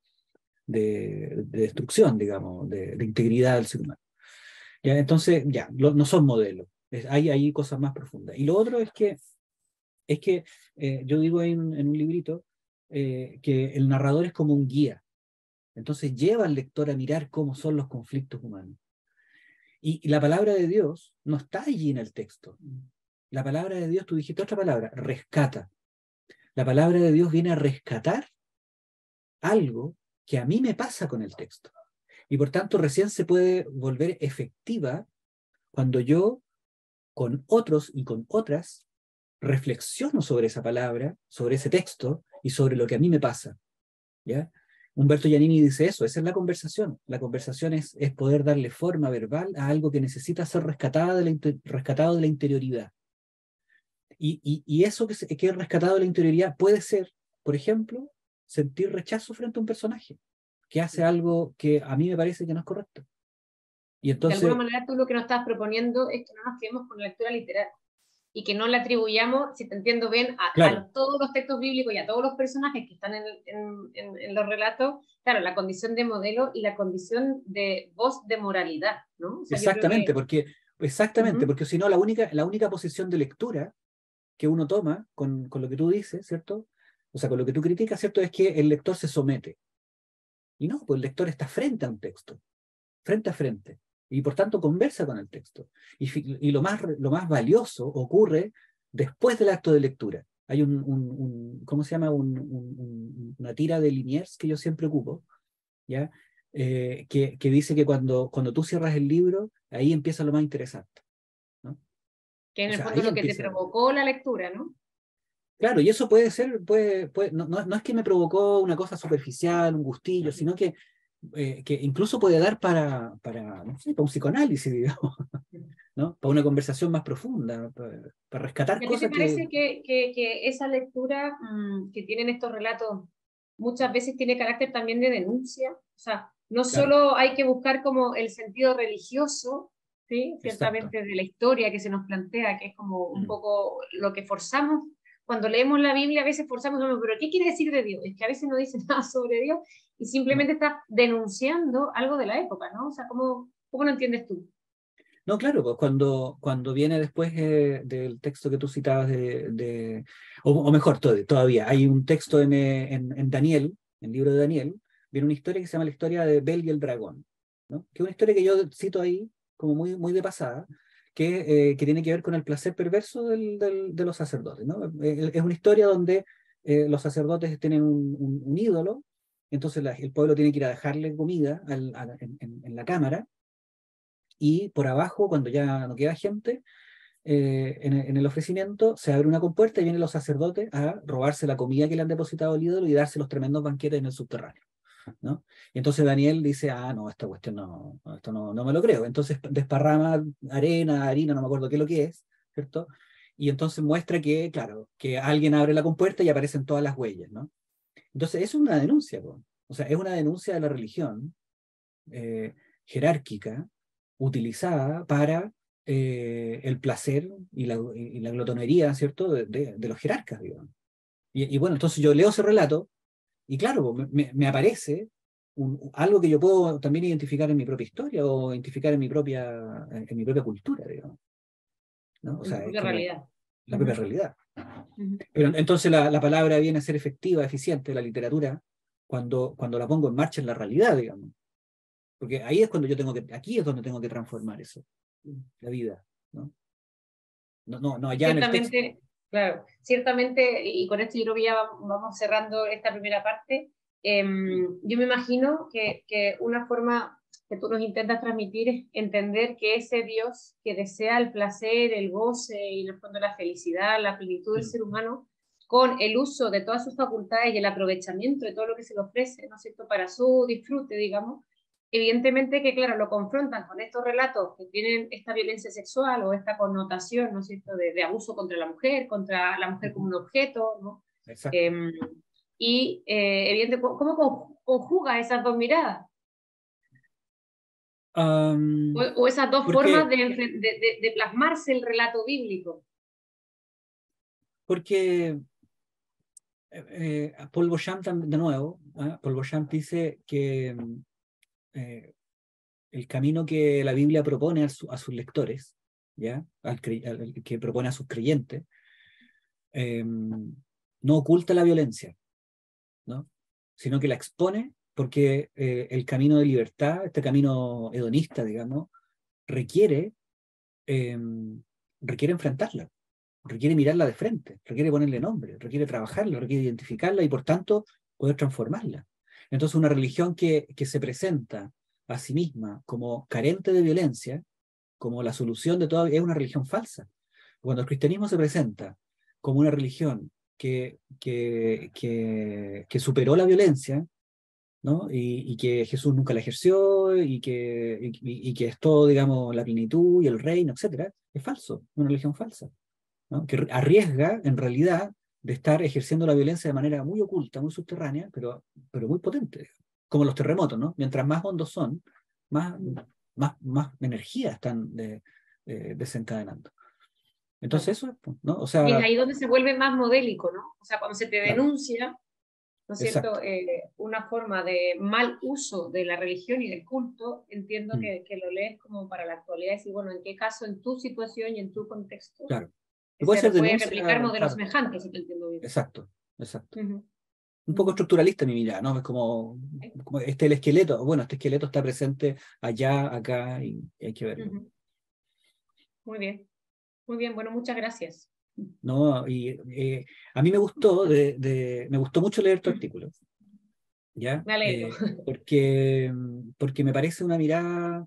De destrucción, digamos, de integridad del ser humano. ¿Ya? Entonces, ya, no son modelos, hay ahí cosas más profundas. Y lo otro es que yo digo en un librito que el narrador es como un guía, entonces lleva al lector a mirar cómo son los conflictos humanos. Y la palabra de Dios no está allí en el texto. La palabra de Dios, tú dijiste otra palabra, rescata. La palabra de Dios viene a rescatar algo que a mí me pasa con el texto. Y por tanto recién se puede volver efectiva cuando yo con otros y con otras reflexiono sobre esa palabra, sobre ese texto y sobre lo que a mí me pasa. ¿Ya? Humberto Giannini dice eso, esa es la conversación. La conversación es poder darle forma verbal a algo que necesita ser rescatado de la interioridad. Y eso que es rescatado de la interioridad puede ser, por ejemplo, sentir rechazo frente a un personaje que hace algo que a mí me parece que no es correcto. Y De alguna entonces, manera tú lo que nos estás proponiendo es que no nos quedemos con la lectura literal y que no le atribuyamos, si te entiendo bien, claro, todos los textos bíblicos y a todos los personajes que están en los relatos, claro, la condición de modelo y la condición de voz de moralidad, ¿no? O sea, yo creo exactamente, que... porque si no, la única posición de lectura que uno toma con lo que tú dices, ¿cierto? O sea, con lo que tú criticas, ¿cierto? Es que el lector se somete. Y no, pues el lector está frente a un texto, frente a frente, y por tanto conversa con el texto. Y lo más valioso ocurre después del acto de lectura. Hay ¿cómo se llama? Una tira de Liniers que yo siempre ocupo, ¿ya? Que dice que cuando tú cierras el libro, ahí empieza lo más interesante, ¿no? que en O el sea, fondo ahí lo que te empieza. provocó la lectura, ¿no? Claro, y eso puede ser, no es que me provocó una cosa superficial, un gustillo, sino que incluso puede dar no sé, para un psicoanálisis, digamos, ¿no? Para una conversación más profunda, para rescatar ¿Y a ti te cosas que... parece que esa lectura que tienen estos relatos muchas veces tiene carácter también de denuncia? O sea, no Claro, solo hay que buscar como el sentido religioso, ¿sí? exacto. Ciertamente de la historia que se nos plantea, que es como un Mm, poco lo que forzamos. Cuando leemos la Biblia a veces forzamos, pero ¿qué quiere decir de Dios? Es que a veces no dice nada sobre Dios y no. simplemente está denunciando algo de la época, ¿no? O sea, ¿cómo lo entiendes tú? No, claro, pues cuando viene después del texto que tú citabas o mejor, todavía, hay un texto en Daniel, en el libro de Daniel, viene una historia que se llama la historia de Bel y el dragón, ¿no? Que es una historia que yo cito ahí como muy, muy de pasada, que tiene que ver con el placer perverso de los sacerdotes, ¿no? Es una historia donde los sacerdotes tienen un ídolo, entonces el pueblo tiene que ir a dejarle comida en la cámara, y por abajo, cuando ya no queda gente, en el ofrecimiento se abre una compuerta y vienen los sacerdotes a robarse la comida que le han depositado el ídolo y darse los tremendos banquetes en el subterráneo, ¿no? Y entonces Daniel dice, no, esta cuestión esto no me lo creo. Entonces desparrama arena, harina, no me acuerdo qué es lo que es, ¿cierto? Y entonces muestra que, claro, que alguien abre la compuerta y aparecen todas las huellas, ¿no? Entonces es una denuncia, po. O sea, es una denuncia de la religión eh, jerárquica utilizada para el placer y la glotonería, ¿cierto?, de los jerarcas, digamos. Y bueno, entonces yo leo ese relato y claro, me aparece algo que yo puedo también identificar en mi propia historia o identificar en mi propia cultura, digamos, ¿no? O En tu sea, es propia como realidad. la propia Ujú, realidad. ujú. Pero entonces la palabra viene a ser efectiva, eficiente, la literatura, cuando la pongo en marcha en la realidad, digamos. Porque ahí es cuando aquí es donde tengo que transformar eso, la vida, ¿no? No, no, no allá en el texto. Ciertamente, claro, ciertamente, y con esto yo creo que ya vamos cerrando esta primera parte. Yo me imagino que una forma que tú nos intentas transmitir es entender que ese Dios que desea el placer, el goce y en el fondo la felicidad, la plenitud del Mm, ser humano, con el uso de todas sus facultades y el aprovechamiento de todo lo que se le ofrece, ¿no es cierto?, para su disfrute, digamos, evidentemente que, claro, lo confrontan con estos relatos que tienen esta violencia sexual o esta connotación, ¿no es cierto?, de abuso contra la mujer como un objeto, ¿no? Exacto. Eh, evidentemente, ¿cómo conjuga esas dos miradas? O esas dos formas Porque, de plasmarse el relato bíblico. porque Paul Beauchamp, de nuevo, Paul Beauchamp dice que eh, el camino que la Biblia propone a sus lectores, ¿ya? Al que propone a sus creyentes, no oculta la violencia, ¿no? Sino que la expone porque el camino de libertad, este camino hedonista, digamos, requiere, eh, requiere enfrentarla, requiere mirarla de frente, requiere ponerle nombre, requiere trabajarla, requiere identificarla y por tanto poder transformarla. Entonces una religión que se presenta a sí misma como carente de violencia, como la solución de todo, es una religión falsa. Cuando el cristianismo se presenta como una religión que superó la violencia, ¿no? Y que Jesús nunca la ejerció y que es todo, digamos, la plenitud y el reino, etcétera, es falso, una religión falsa, ¿no? Que arriesga, en realidad, de estar ejerciendo la violencia de manera muy oculta, muy subterránea, pero muy potente, como los terremotos, ¿no? Mientras más hondos son, más, más energía están desencadenando. Claro. Entonces eso es, pues, ¿no? O Y es sea, ahí donde se vuelve más modélico, ¿no? O sea, cuando se te claro, denuncia, ¿no es cierto?, exacto. una forma de mal uso de la religión y del culto, entiendo Mm, que lo lees como para la actualidad y decir, bueno, ¿en qué caso, en tu situación y en tu contexto, claro. Y puede se ser puede denuncia, replicar modelos claro, semejantes, si te entiendo bien? exacto, exacto. Ujú, Un poco ujú. estructuralista mi mirada, ¿no? Es como este el esqueleto, bueno, este esqueleto está presente allá, acá, y hay que verlo, Ujú. Muy bien, muy bien, bueno, muchas gracias. ¿no? Y a mí me gustó mucho leer tu artículo, ¿ya? Me alegro. Porque me parece una mirada,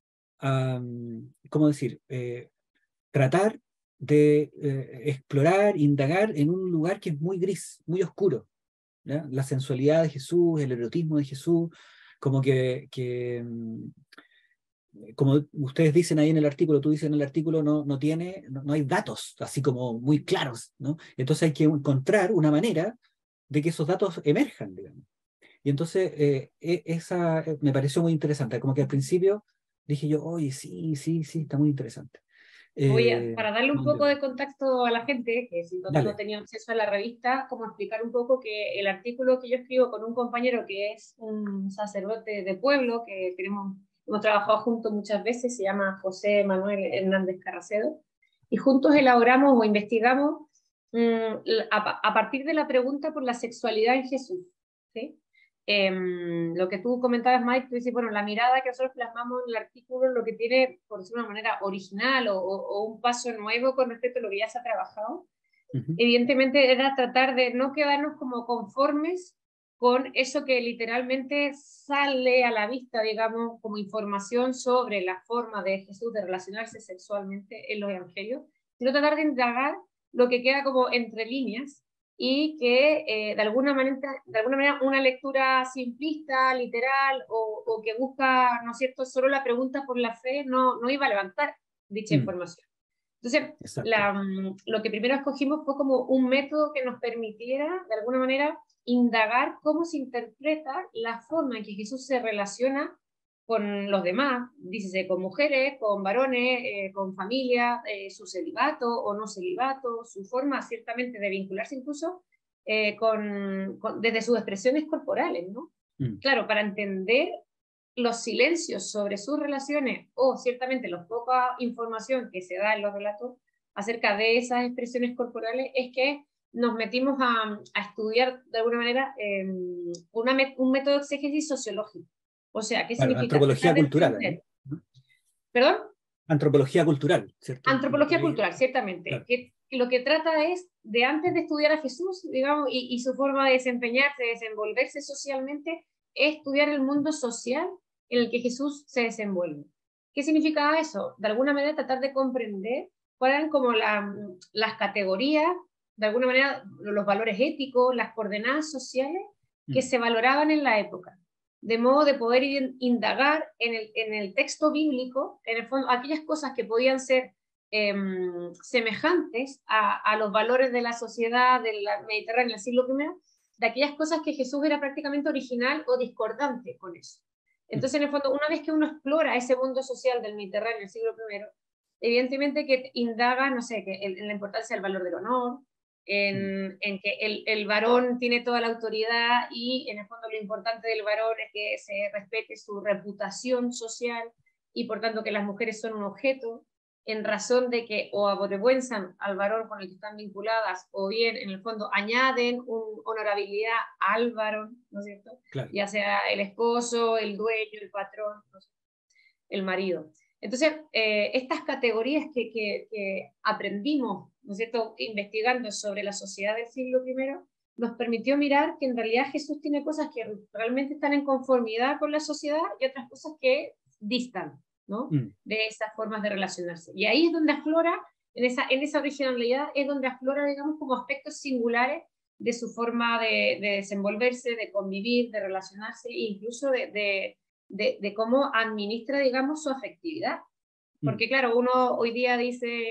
¿cómo decir? Tratar de explorar, indagar en un lugar que es muy gris, muy oscuro, ¿ya? La sensualidad de Jesús, el erotismo de Jesús, como como ustedes dicen ahí en el artículo, tú dices en el artículo, no hay datos así como muy claros, ¿no? Entonces hay que encontrar una manera de que esos datos emerjan, digamos. Y entonces esa me pareció muy interesante, como que al principio dije yo, oye, sí, sí, sí, está muy interesante. Para darle un poco de contacto a la gente, que si no Dale. tenía acceso a la revista, como explicar un poco que el artículo que yo escribo con un compañero que es un sacerdote de pueblo, que hemos trabajado juntos muchas veces, se llama José Manuel Hernández Carracedo, y juntos elaboramos o investigamos a partir de la pregunta por la sexualidad en Jesús, ¿sí? Lo que tú comentabas, Mike, tú dices, bueno, la mirada que nosotros plasmamos en el artículo, lo que tiene, por decirlo de una manera original o un paso nuevo con respecto a lo que ya se ha trabajado, Ujú. evidentemente era tratar de no quedarnos como conformes con eso que literalmente sale a la vista, digamos, como información sobre la forma de Jesús de relacionarse sexualmente en los evangelios, sino tratar de indagar lo que queda como entre líneas y que de alguna manera una lectura simplista, literal o que busca, ¿no es cierto?, solo la pregunta por la fe no iba a levantar dicha Mm, información. Entonces, exacto. lo que primero escogimos fue como un método que nos permitiera, de alguna manera, indagar cómo se interpreta la forma en que Jesús se relaciona con los demás, dícese con mujeres, con varones, con familia, su celibato o no celibato, su forma ciertamente de vincularse incluso desde sus expresiones corporales, ¿no? Mm, Claro, para entender los silencios sobre sus relaciones o ciertamente la poca información que se da en los relatos acerca de esas expresiones corporales es que nos metimos a estudiar de alguna manera un método de exégesis sociológico. O sea, ¿qué claro, significa? antropología Tratar de cultural ahí, entender, ¿no? perdón, Antropología cultural, ¿cierto? antropología cultural, ciertamente, Claro. que lo que trata es de antes de estudiar a Jesús, digamos, y su forma de desempeñarse, de desenvolverse socialmente, es estudiar el mundo social en el que Jesús se desenvuelve. ¿Qué significa eso? De alguna manera tratar de comprender cuáles eran como las categorías, de alguna manera los valores éticos, las coordenadas sociales que Mm, se valoraban en la época. de modo de poder indagar en el texto bíblico, en el fondo, aquellas cosas que podían ser semejantes a los valores de la sociedad del Mediterráneo del siglo I, de aquellas cosas que Jesús era prácticamente original o discordante con eso. Entonces, en el fondo, una vez que uno explora ese mundo social del Mediterráneo del siglo I, evidentemente que indaga, no sé, en la importancia del valor del honor, en que el varón tiene toda la autoridad y en el fondo lo importante del varón es que se respete su reputación social y por tanto que las mujeres son un objeto, en razón de que o avergüenzan al varón con el que están vinculadas o bien en el fondo añaden honorabilidad al varón, ¿no es cierto? Claro. Ya sea el esposo, el dueño, el patrón, no sé, el marido. Entonces, estas categorías que aprendimos, ¿no es cierto?, investigando sobre la sociedad del siglo I, nos permitió mirar que en realidad Jesús tiene cosas que realmente están en conformidad con la sociedad y otras cosas que distan, ¿no?, de esas formas de relacionarse. Y ahí es donde aflora, en esa originalidad, es donde aflora, digamos, como aspectos singulares de su forma de desenvolverse, de convivir, de relacionarse, e incluso de cómo administra, digamos, su afectividad. Porque claro, uno hoy día dice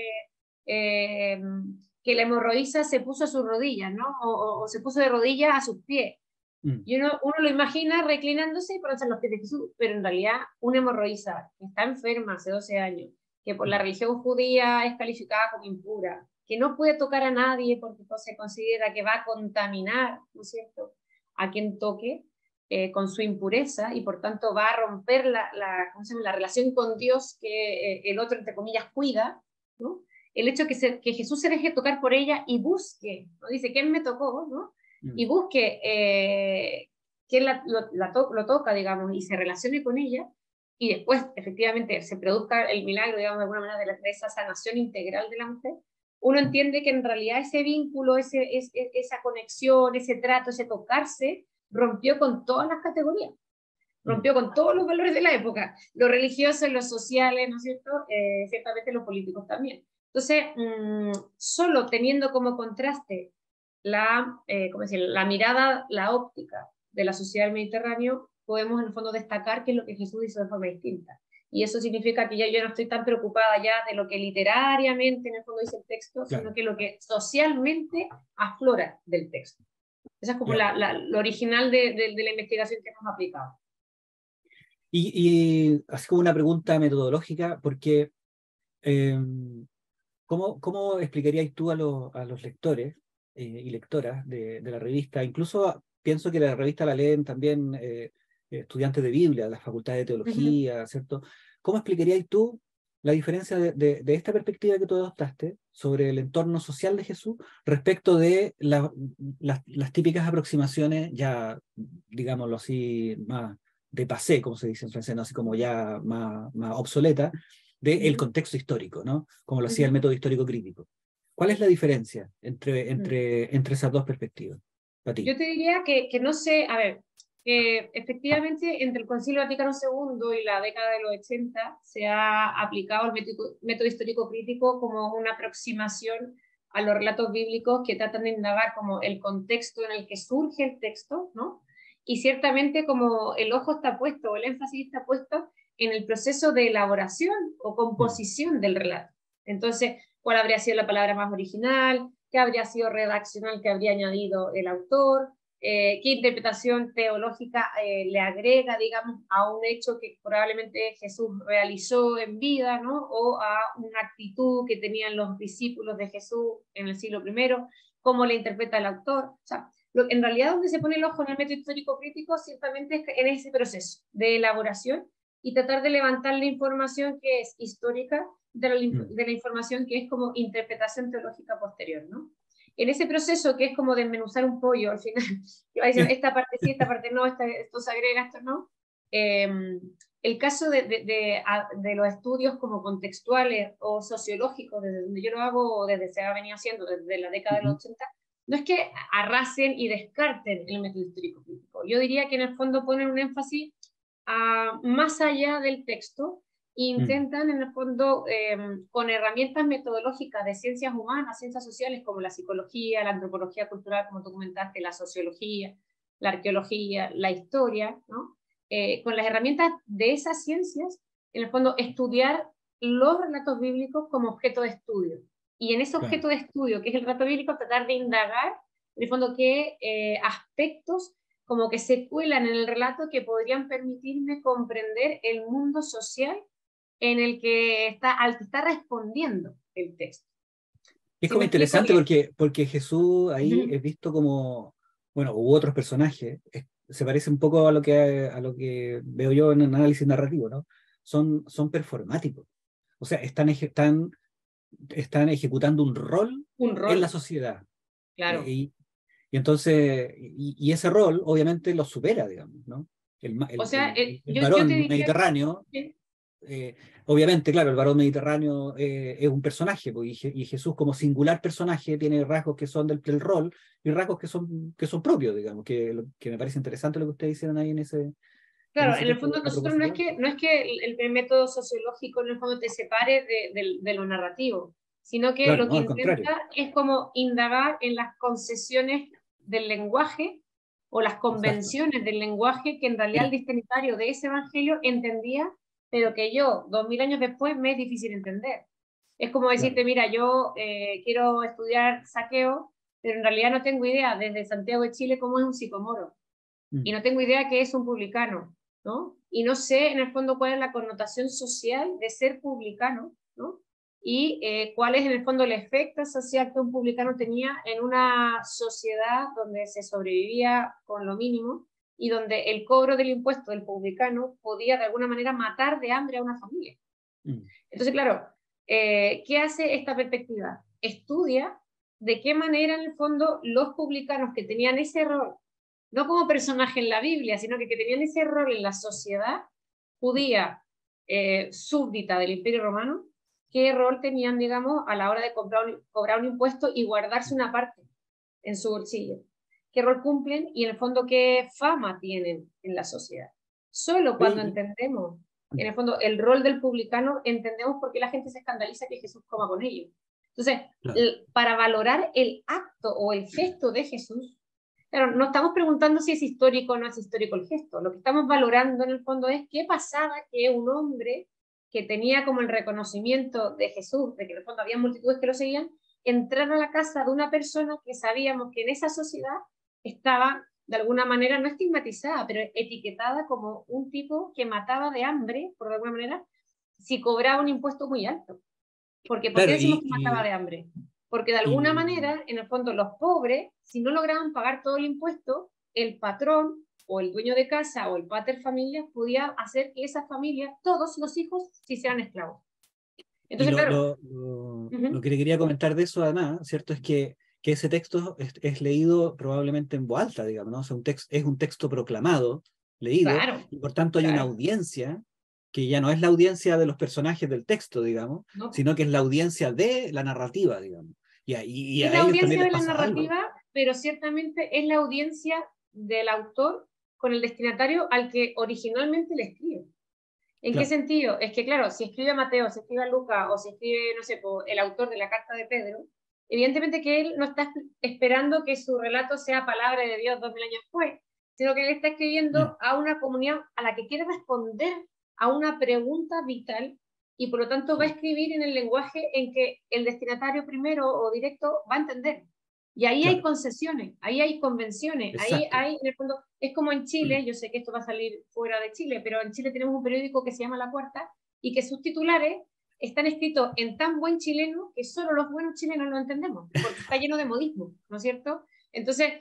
que la hemorroísa se puso a sus rodillas, ¿no? O se puso de rodillas a sus pies. Y uno lo imagina reclinándose y ponerse los pies de Jesús, pero en realidad una hemorroísa que está enferma hace 12 años, que por la religión judía es calificada como impura, que no puede tocar a nadie porque se considera que va a contaminar, ¿no es cierto?, a quien toque, con su impureza, y por tanto va a romper la relación con Dios que el otro, entre comillas, cuida, ¿no? El hecho que Jesús se deje tocar por ella y busque, ¿no? Dice, ¿quién me tocó?, ¿no? Y busque quién lo toca, digamos, y se relacione con ella, y después, efectivamente, se produzca el milagro, digamos, de alguna manera, de esa sanación integral de la mujer. Uno entiende que en realidad ese vínculo, esa conexión, ese trato, ese tocarse, rompió con todas las categorías, rompió con todos los valores de la época, los religiosos, los sociales, ¿no es cierto?, ciertamente los políticos también. Entonces, solo teniendo como contraste ¿cómo decir?, la mirada, la óptica de la sociedad del Mediterráneo, podemos en el fondo destacar qué es lo que Jesús hizo de forma distinta. Y eso significa que yo no estoy tan preocupada ya de lo que literariamente en el fondo dice el texto, claro, sino que lo que socialmente aflora del texto. Esa es como lo original de la investigación que hemos aplicado. Y así como una pregunta metodológica, porque ¿cómo explicarías tú a los lectores y lectoras de la revista? Incluso pienso que la revista la leen también estudiantes de Biblia, de la Facultad de Teología, ¿cierto? ¿Cómo explicarías tú la diferencia de esta perspectiva que tú adoptaste sobre el entorno social de Jesús respecto de las típicas aproximaciones, ya, digámoslo así, más de passé, como se dice en francés, ¿no? Así como ya más obsoleta, del contexto histórico, ¿no? Como lo hacía el método histórico crítico? ¿Cuál es la diferencia entre esas dos perspectivas para ti? Yo te diría que no sé, a ver, efectivamente entre el Concilio Vaticano II y la década de los 80 se ha aplicado el método histórico crítico como una aproximación a los relatos bíblicos que tratan de indagar como el contexto en el que surge el texto, ¿no? Y ciertamente como el ojo está puesto, o el énfasis está puesto en el proceso de elaboración o composición del relato. Entonces, ¿cuál habría sido la palabra más original? ¿Qué habría sido redaccional que habría añadido el autor? ¿Qué interpretación teológica le agrega, digamos, a un hecho que probablemente Jesús realizó en vida, ¿no? O a una actitud que tenían los discípulos de Jesús en el siglo I? ¿Cómo le interpreta el autor? O sea, en realidad donde se pone el ojo en el método histórico crítico ciertamente es en ese proceso de elaboración y tratar de levantar la información que es histórica de la información que es como interpretación teológica posterior, ¿no? En ese proceso que es como desmenuzar un pollo al final, que va diciendo esta parte sí, esta parte no, esto se agrega, esto no. El caso de los estudios como contextuales o sociológicos, desde donde yo lo hago, o desde se ha venido haciendo desde la década de los 80, no es que arrasen y descarten el método histórico crítico. Yo diría que en el fondo ponen un énfasis más allá del texto, e intentan en el fondo con herramientas metodológicas de ciencias humanas, ciencias sociales como la psicología, la antropología cultural, como tú comentaste, la sociología, la arqueología, la historia, ¿no? con las herramientas de esas ciencias, en el fondo, estudiar los relatos bíblicos como objeto de estudio. Y en ese objeto de estudio, que es el relato bíblico, tratar de indagar, en el fondo, qué aspectos como que se cuelan en el relato que podrían permitirme comprender el mundo social en el que al que está respondiendo el texto. Es ¿Sí como me explico? interesante porque Jesús ahí es visto como, bueno, u otros personajes, se parece un poco a lo que veo yo en el análisis narrativo, ¿no? Son performáticos. O sea, están ejecutando un rol Un en la rol, sociedad. claro. Y entonces, y ese rol obviamente lo supera, digamos, ¿no? O sea, El yo te varón diría mediterráneo, que, obviamente, claro, el varón mediterráneo es un personaje, pues, y Jesús como singular personaje tiene rasgos que son del rol y rasgos que son propios, digamos, que me parece interesante lo que ustedes hicieron ahí en claro, ese en el texto fondo a nosotros propósito de esto. no es que el método sociológico en el fondo te separe de lo narrativo, sino que Claro, lo no, que al contrario. intenta es como indagar en las concesiones del lenguaje o las Exacto. convenciones del lenguaje que en realidad el destinatario de ese evangelio entendía, pero que yo, 2000 años después, me es difícil entender. Es como Claro. decirte, mira, yo quiero estudiar saqueo, pero en realidad no tengo idea desde Santiago de Chile cómo es un sicomoro y Mm. no tengo idea qué es un publicano, ¿no? Y no sé en el fondo cuál es la connotación social de ser publicano, ¿no? Y cuál es en el fondo el efecto social que un publicano tenía en una sociedad donde se sobrevivía con lo mínimo y donde el cobro del impuesto del publicano podía de alguna manera matar de hambre a una familia. Mm. Entonces, claro, ¿qué hace esta perspectiva? Estudia de qué manera en el fondo los publicanos que tenían ese rol, no como personaje en la Biblia, sino que tenían ese rol en la sociedad judía súbdita del Imperio Romano, qué rol tenían, digamos, a la hora de cobrar un impuesto y guardarse una parte en su bolsillo. ¿Qué rol cumplen y en el fondo qué fama tienen en la sociedad? Solo Oye, cuando entendemos, en el fondo, el rol del publicano, entendemos por qué la gente se escandaliza que Jesús coma con ellos. Entonces, claro. para valorar el acto o el gesto de Jesús, claro, no estamos preguntando si es histórico o no es histórico el gesto. Lo que estamos valorando en el fondo es qué pasaba que un hombre que tenía como el reconocimiento de Jesús, de que en el fondo había multitudes que lo seguían, entrar a la casa de una persona que sabíamos que en esa sociedad estaba de alguna manera no estigmatizada, pero etiquetada como un tipo que mataba de hambre, por alguna manera, si cobraba un impuesto muy alto. Porque, ¿por qué Claro, decimos que mataba de hambre? Porque de alguna y, manera, en el fondo, los pobres, si no lograban pagar todo el impuesto, el patrón o el dueño de casa o el pater familia podía hacer que esa familia, todos los hijos, se hicieran esclavos. Y Entonces, claro, lo que le quería comentar de eso, además, ¿cierto? Es que ese texto es leído probablemente en voz alta, digamos, ¿no? O sea, es un texto proclamado, leído, claro, y por tanto hay una claro, audiencia que ya no es la audiencia de los personajes del texto, digamos, ¿no? sino que es la audiencia de la narrativa, digamos. Y Es a la ellos también audiencia les de la pasa algo. narrativa, pero ciertamente es la audiencia del autor con el destinatario al que originalmente le escribe. ¿En qué Claro. sentido? Es que, claro, si escribe a Mateo, si escribe a Lucas o si escribe, no sé, el autor de la carta de Pedro, evidentemente que él no está esperando que su relato sea palabra de Dios 2000 años después, sino que él está Mm. escribiendo a una comunidad a la que quiere responder a una pregunta vital y por lo tanto va a Sí. escribir en el lenguaje en que el destinatario primero o directo va a entender. Y ahí hay Claro, concesiones, ahí hay convenciones, ahí exacto. hay, en el fondo, es como en Chile, yo sé que esto va a salir fuera de Chile, pero en Chile tenemos un periódico que se llama La Cuarta y que sus titulares están escritos en tan buen chileno que solo los buenos chilenos lo entendemos, porque está lleno de modismos, ¿no es cierto? Entonces,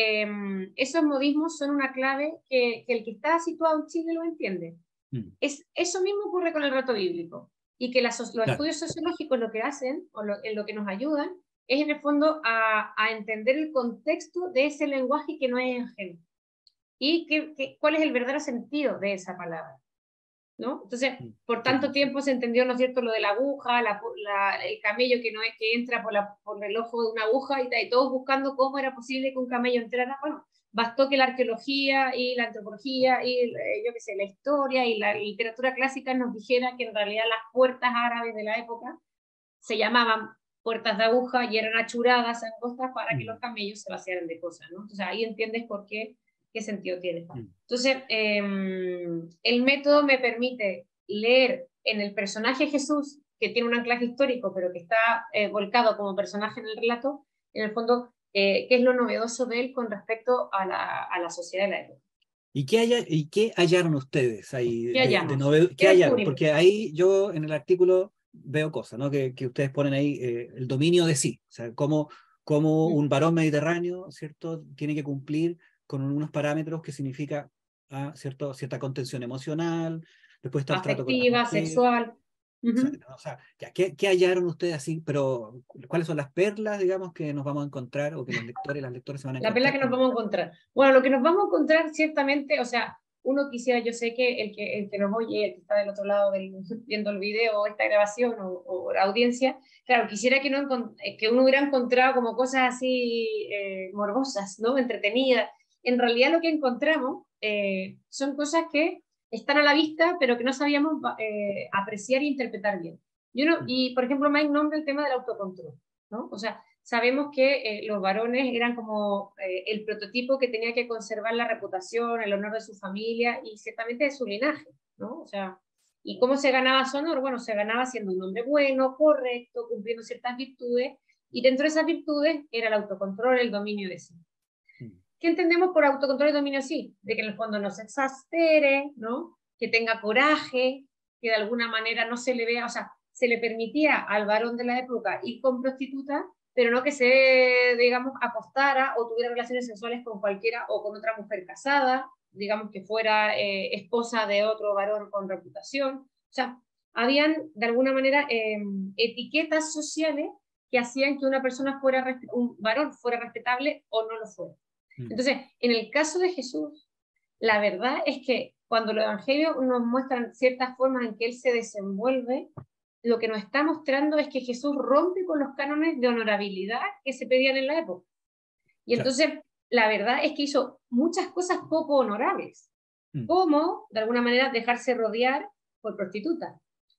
esos modismos son una clave que el que está situado en Chile lo entiende. Mm. Eso mismo ocurre con el relato bíblico y que los Claro. estudios sociológicos lo que hacen, o en lo que nos ayudan, es en el fondo a entender el contexto de ese lenguaje que no es ajeno y cuál es el verdadero sentido de esa palabra, ¿no? Entonces, Mm. por Sí, tanto sí. tiempo se entendió, ¿no es cierto?, lo de la aguja, el camello que no es que entra por el ojo de una aguja y todos buscando cómo era posible que un camello entrara. Bueno, bastó que la arqueología y la antropología y, yo qué sé, la historia y la literatura clásica nos dijera que en realidad las puertas árabes de la época se llamaban puertas de aguja y eran achuradas, angostas, para que los Mm. camellos se vaciaran de cosas, ¿no? Entonces ahí entiendes por qué ¿qué sentido tiene? Mm. Entonces, el método me permite leer en el personaje Jesús, que tiene un anclaje histórico, pero que está volcado como personaje en el relato, en el fondo, qué es lo novedoso de él con respecto a la sociedad de la época. ¿Y qué hallaron ustedes ahí ¿Qué hallamos? ¿Qué ¿Qué hallaron? descubrimos? Porque ahí yo en el artículo veo cosas, ¿no? Que ustedes ponen ahí el dominio de sí, o sea, cómo un varón mediterráneo, ¿cierto? Tiene que cumplir con unos parámetros que significa, ¿cierto? Cierta contención emocional, después está el trato con la Afectiva, mujer. sexual. O sea, ya, ¿qué hallaron ustedes así? Pero, ¿cuáles son las perlas, digamos, que nos vamos a encontrar o que los lectores y las lectoras se van a La perla encontrar que nos con... vamos a encontrar. Bueno, lo que nos vamos a encontrar ciertamente, o sea, uno quisiera, yo sé que el que nos oye, el que está del otro lado viendo el video o esta grabación o la audiencia, claro, quisiera que uno hubiera encontrado como cosas así morbosas, ¿no? Entretenidas. En realidad lo que encontramos son cosas que están a la vista, pero que no sabíamos apreciar e interpretar bien. Y, por ejemplo, Mike nombra el tema del autocontrol, ¿no? O sea, sabemos que los varones eran como el prototipo que tenía que conservar la reputación, el honor de su familia y ciertamente de su linaje, ¿no? O sea, ¿y cómo se ganaba su honor? Bueno, se ganaba siendo un hombre bueno, correcto, cumpliendo ciertas virtudes, y dentro de esas virtudes era el autocontrol, el dominio de sí. ¿Qué entendemos por autocontrol y dominio sí? De que en el fondo no se exaspere, ¿no? Que tenga coraje, que de alguna manera no se le vea, o sea, se le permitía al varón de la época ir con prostitutas, pero no que se, digamos, acostara o tuviera relaciones sexuales con cualquiera o con otra mujer casada, digamos que fuera esposa de otro varón con reputación. O sea, habían de alguna manera etiquetas sociales que hacían que una persona fuera, un varón fuera respetable o no lo fuera. Entonces, en el caso de Jesús, la verdad es que cuando los evangelios nos muestran ciertas formas en que él se desenvuelve, lo que nos está mostrando es que Jesús rompe con los cánones de honorabilidad que se pedían en la época. Y Claro. entonces, la verdad es que hizo muchas cosas poco honorables, como, de alguna manera, dejarse rodear por prostitutas.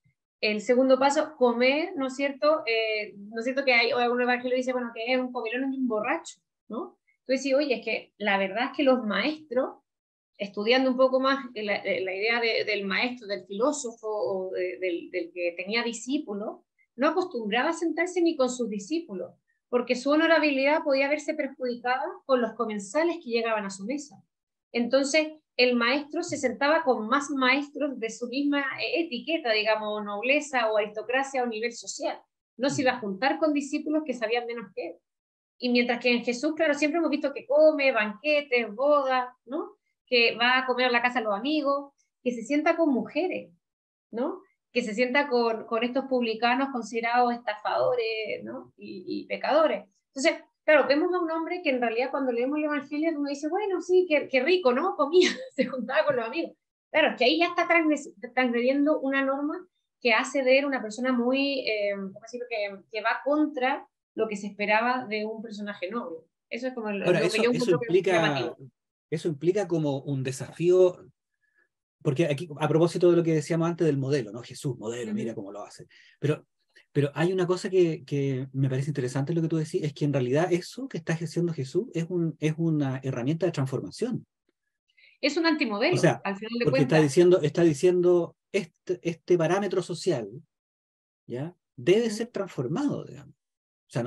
El segundo paso, comer, ¿no es cierto? ¿No es cierto que hay algún evangelio dice, bueno, que es un comilón y un borracho, ¿no? Entonces, sí, oye, es que la verdad es que los maestros, estudiando un poco más la idea del maestro, del filósofo o del que tenía discípulos, no acostumbraba a sentarse ni con sus discípulos, porque su honorabilidad podía verse perjudicada con los comensales que llegaban a su mesa. Entonces, el maestro se sentaba con más maestros de su misma etiqueta, digamos, nobleza o aristocracia o nivel social. No se iba a juntar con discípulos que sabían menos que él. Y mientras que en Jesús, claro, siempre hemos visto que come, banquetes, bodas, ¿no? Que va a comer a la casa de los amigos, que se sienta con mujeres, ¿no? Que se sienta con estos publicanos considerados estafadores, ¿no? Y pecadores. Entonces, claro, vemos a un hombre que en realidad cuando leemos el Evangelio uno dice, bueno, sí, qué rico, ¿no? Comía, se juntaba con los amigos. Claro, es que ahí ya está transgrediendo una norma que hace de él una persona muy, ¿cómo decirlo? Que va contra lo que se esperaba de un personaje noble. Eso es como Ahora, lo que yo encuentro que es llamativo. eso implica como un desafío, porque aquí, a propósito de lo que decíamos antes del modelo, ¿no? Jesús, modelo, mira cómo lo hace. Pero hay una cosa que me parece interesante lo que tú decís, es que en realidad eso que está haciendo Jesús es una herramienta de transformación. Es un O antimodelo, sea, al final de porque cuentas. está diciendo este parámetro social, ¿ya? Debe ser transformado, digamos. O sea,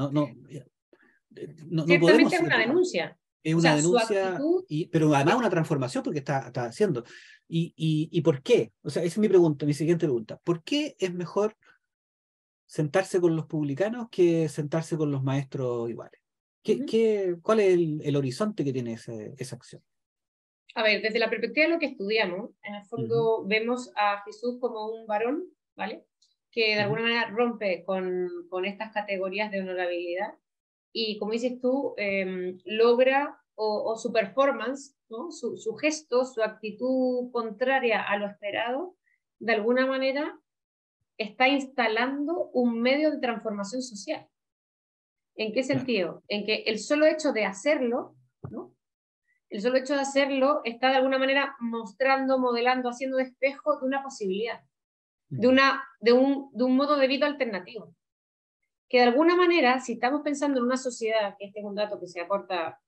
no podemos Ciertamente es ser, una denuncia. es O una sea, su denuncia, actitud pero además es, una transformación porque está haciendo. ¿Y por qué? O sea, esa es mi pregunta, mi siguiente pregunta. ¿Por qué es mejor sentarse con los publicanos que sentarse con los maestros iguales? ¿Cuál es el horizonte que tiene esa acción? a ver, desde la perspectiva de lo que estudiamos, en el Ujú, fondo vemos a Jesús como un varón, ¿vale? Que de ujú, alguna manera rompe con estas categorías de honorabilidad y, como dices tú, logra o su performance, ¿no? Su gesto, su actitud contraria a lo esperado, de alguna manera está instalando un medio de transformación social. ¿En qué claro. sentido? En que el solo hecho de hacerlo, ¿no? El solo hecho de hacerlo está de alguna manera mostrando, modelando, haciendo espejo de una posibilidad, Ujú, de un modo de vida alternativo. que de alguna manera, si estamos pensando en una sociedad, que este es un dato que se aporta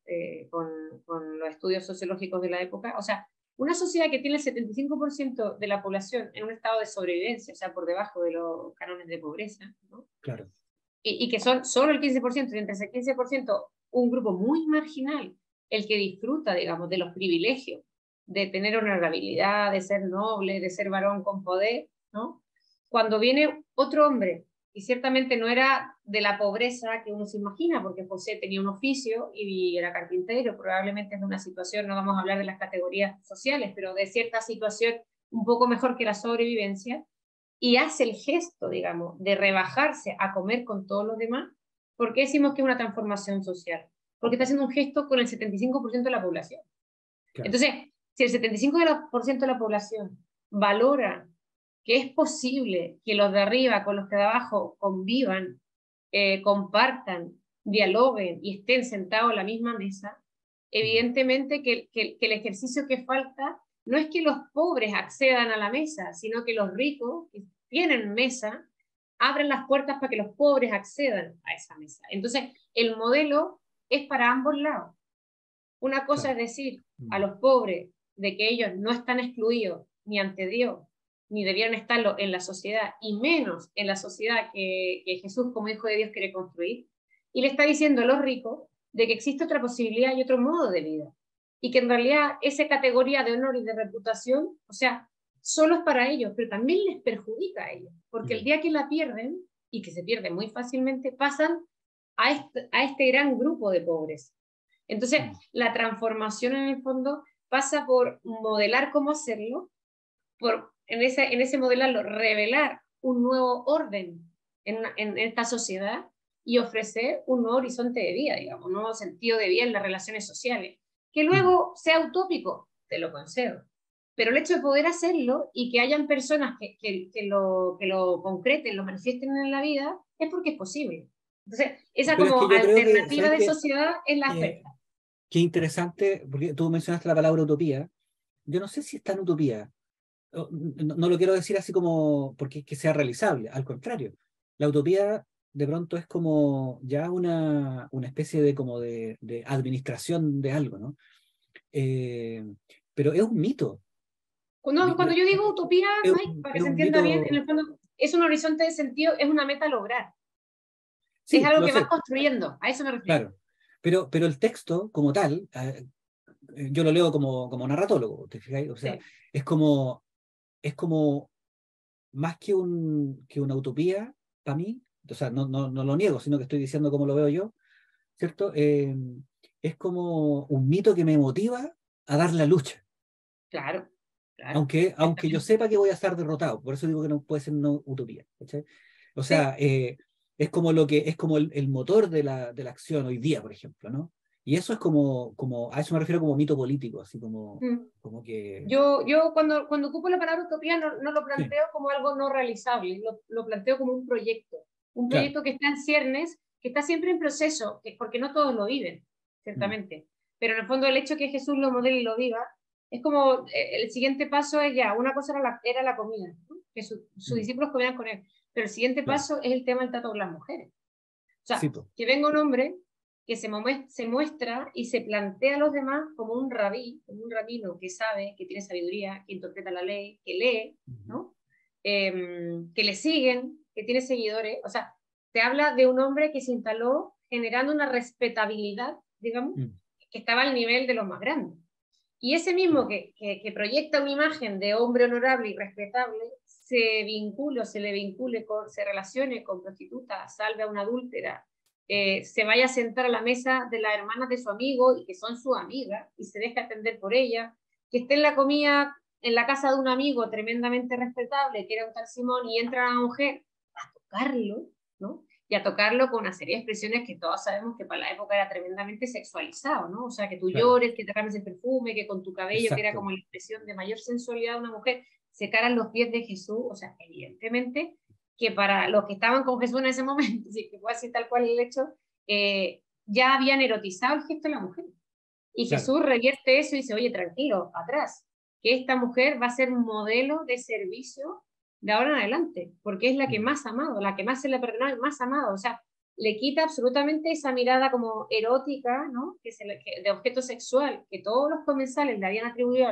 con los estudios sociológicos de la época, o sea, una sociedad que tiene el 75% de la población en un estado de sobrevivencia, o sea, por debajo de los cánones de pobreza, ¿no? Claro. Y que son solo el 15%, y entre ese 15%, un grupo muy marginal, el que disfruta, digamos, de los privilegios, de tener honorabilidad, de ser noble, de ser varón con poder, ¿no? Cuando viene otro hombre, y ciertamente no era de la pobreza que uno se imagina, porque José tenía un oficio y era carpintero, probablemente es de una situación, no vamos a hablar de las categorías sociales, pero de cierta situación un poco mejor que la sobrevivencia, y hace el gesto, digamos, de rebajarse a comer con todos los demás. ¿Por qué decimos que es una transformación social? Porque está haciendo un gesto con el 75% de la población. Claro. Entonces, si el 75% de la población valora que es posible que los de arriba con los que de abajo convivan, compartan, dialoguen y estén sentados a la misma mesa, evidentemente que el ejercicio que falta no es que los pobres accedan a la mesa, sino que los ricos que tienen mesa abren las puertas para que los pobres accedan a esa mesa. Entonces, el modelo es para ambos lados. Una cosa Claro. es decir a los pobres de que ellos no están excluidos ni ante Dios, ni debieran estarlo en la sociedad, y menos en la sociedad que Jesús como Hijo de Dios quiere construir. Y le está diciendo a los ricos de que existe otra posibilidad y otro modo de vida. Y que en realidad esa categoría de honor y de reputación, o sea, solo es para ellos, pero también les perjudica a ellos. Porque el día que la pierden, y que se pierden muy fácilmente, pasan a este gran grupo de pobres. Entonces, la transformación en el fondo pasa por modelar cómo hacerlo, por en ese modelarlo, revelar un nuevo orden en esta sociedad y ofrecer un nuevo horizonte de vida, digamos, un nuevo sentido de vida en las relaciones sociales. Que luego sea utópico, te lo concedo. Pero el hecho de poder hacerlo y que hayan personas que lo concreten, lo manifiesten en la vida, es porque es posible. Entonces, esa Pero es que como yo creo que, alternativa ¿sabes de qué? sociedad es la oferta. Qué interesante, porque tú mencionaste la palabra utopía. Yo no sé si está en utopía. No lo quiero decir así como porque que sea realizable, al contrario. La utopía de pronto es como ya una especie de como de administración de algo, ¿no? Eh, pero es un mito. Cuando yo digo utopía, Mike, para que Es se un entienda bien, en mito, el fondo es un horizonte de sentido, es una meta a lograr. Es sí, algo lo que vas sé, construyendo, a eso me refiero. claro. Pero el texto como tal, yo lo leo como narratólogo, ¿te fijáis? O sea, Sí. es como, es como más que una utopía para mí, o sea, no lo niego, sino que estoy diciendo cómo lo veo yo, ¿cierto? Es como un mito que me motiva a dar la lucha, Claro, claro, aunque yo perfectamente. sepa que voy a estar derrotado, por eso digo que no puede ser una utopía, ¿cachai? O sea, Sí. es como es como el motor de la acción hoy día, por ejemplo, ¿no? Y eso es como, a eso me refiero como mito político, así Mm. como que, Yo cuando ocupo la palabra utopía no lo sí, planteo como algo no realizable, lo planteo como un claro, proyecto que está en ciernes, que está siempre en proceso, porque no todos lo viven, mm, ciertamente. Pero en el fondo el hecho que Jesús lo modele y lo viva, es como el siguiente paso es ya, una cosa era la comida, ¿no? Que sus mm, discípulos comían con él, pero el siguiente claro, paso es el tema del trato con las mujeres. O sí, sea, po, que venga un hombre que se muestra y se plantea a los demás como un rabí, como un rabino que sabe, que tiene sabiduría, que interpreta la ley, que lee, ujú, ¿no? Que le siguen, que tiene seguidores. O sea, te habla de un hombre que se instaló generando una respetabilidad, digamos, mm, que estaba al nivel de los más grandes. Y ese mismo claro, que proyecta una imagen de hombre honorable y respetable, se le vincule, se relacione con prostitutas, salve a una adúltera, se vaya a sentar a la mesa de las hermanas de su amigo y que son su amiga y se deja atender por ella, que esté en la comida en la casa de un amigo tremendamente respetable, que era un tal Simón, y entra una mujer a tocarlo, ¿no? Y a tocarlo con una serie de expresiones que todos sabemos que para la época era tremendamente sexualizado, ¿no? O sea, que tú claro, llores, que te cambies el perfume, que con tu cabello, que era exacto. como la expresión de mayor sensualidad de una mujer, se caran los pies de Jesús, o sea, evidentemente que para los que estaban con Jesús en ese momento, si que fue así tal cual el hecho, ya habían erotizado el gesto de la mujer. Y Claro, Jesús revierte eso y dice, oye, tranquilo, atrás, que esta mujer va a ser un modelo de servicio de ahora en adelante, porque es la que más ha amado, la que más se le ha perdonado, el más amado. O sea, le quita absolutamente esa mirada como erótica, ¿no? De objeto sexual que todos los comensales le habían atribuido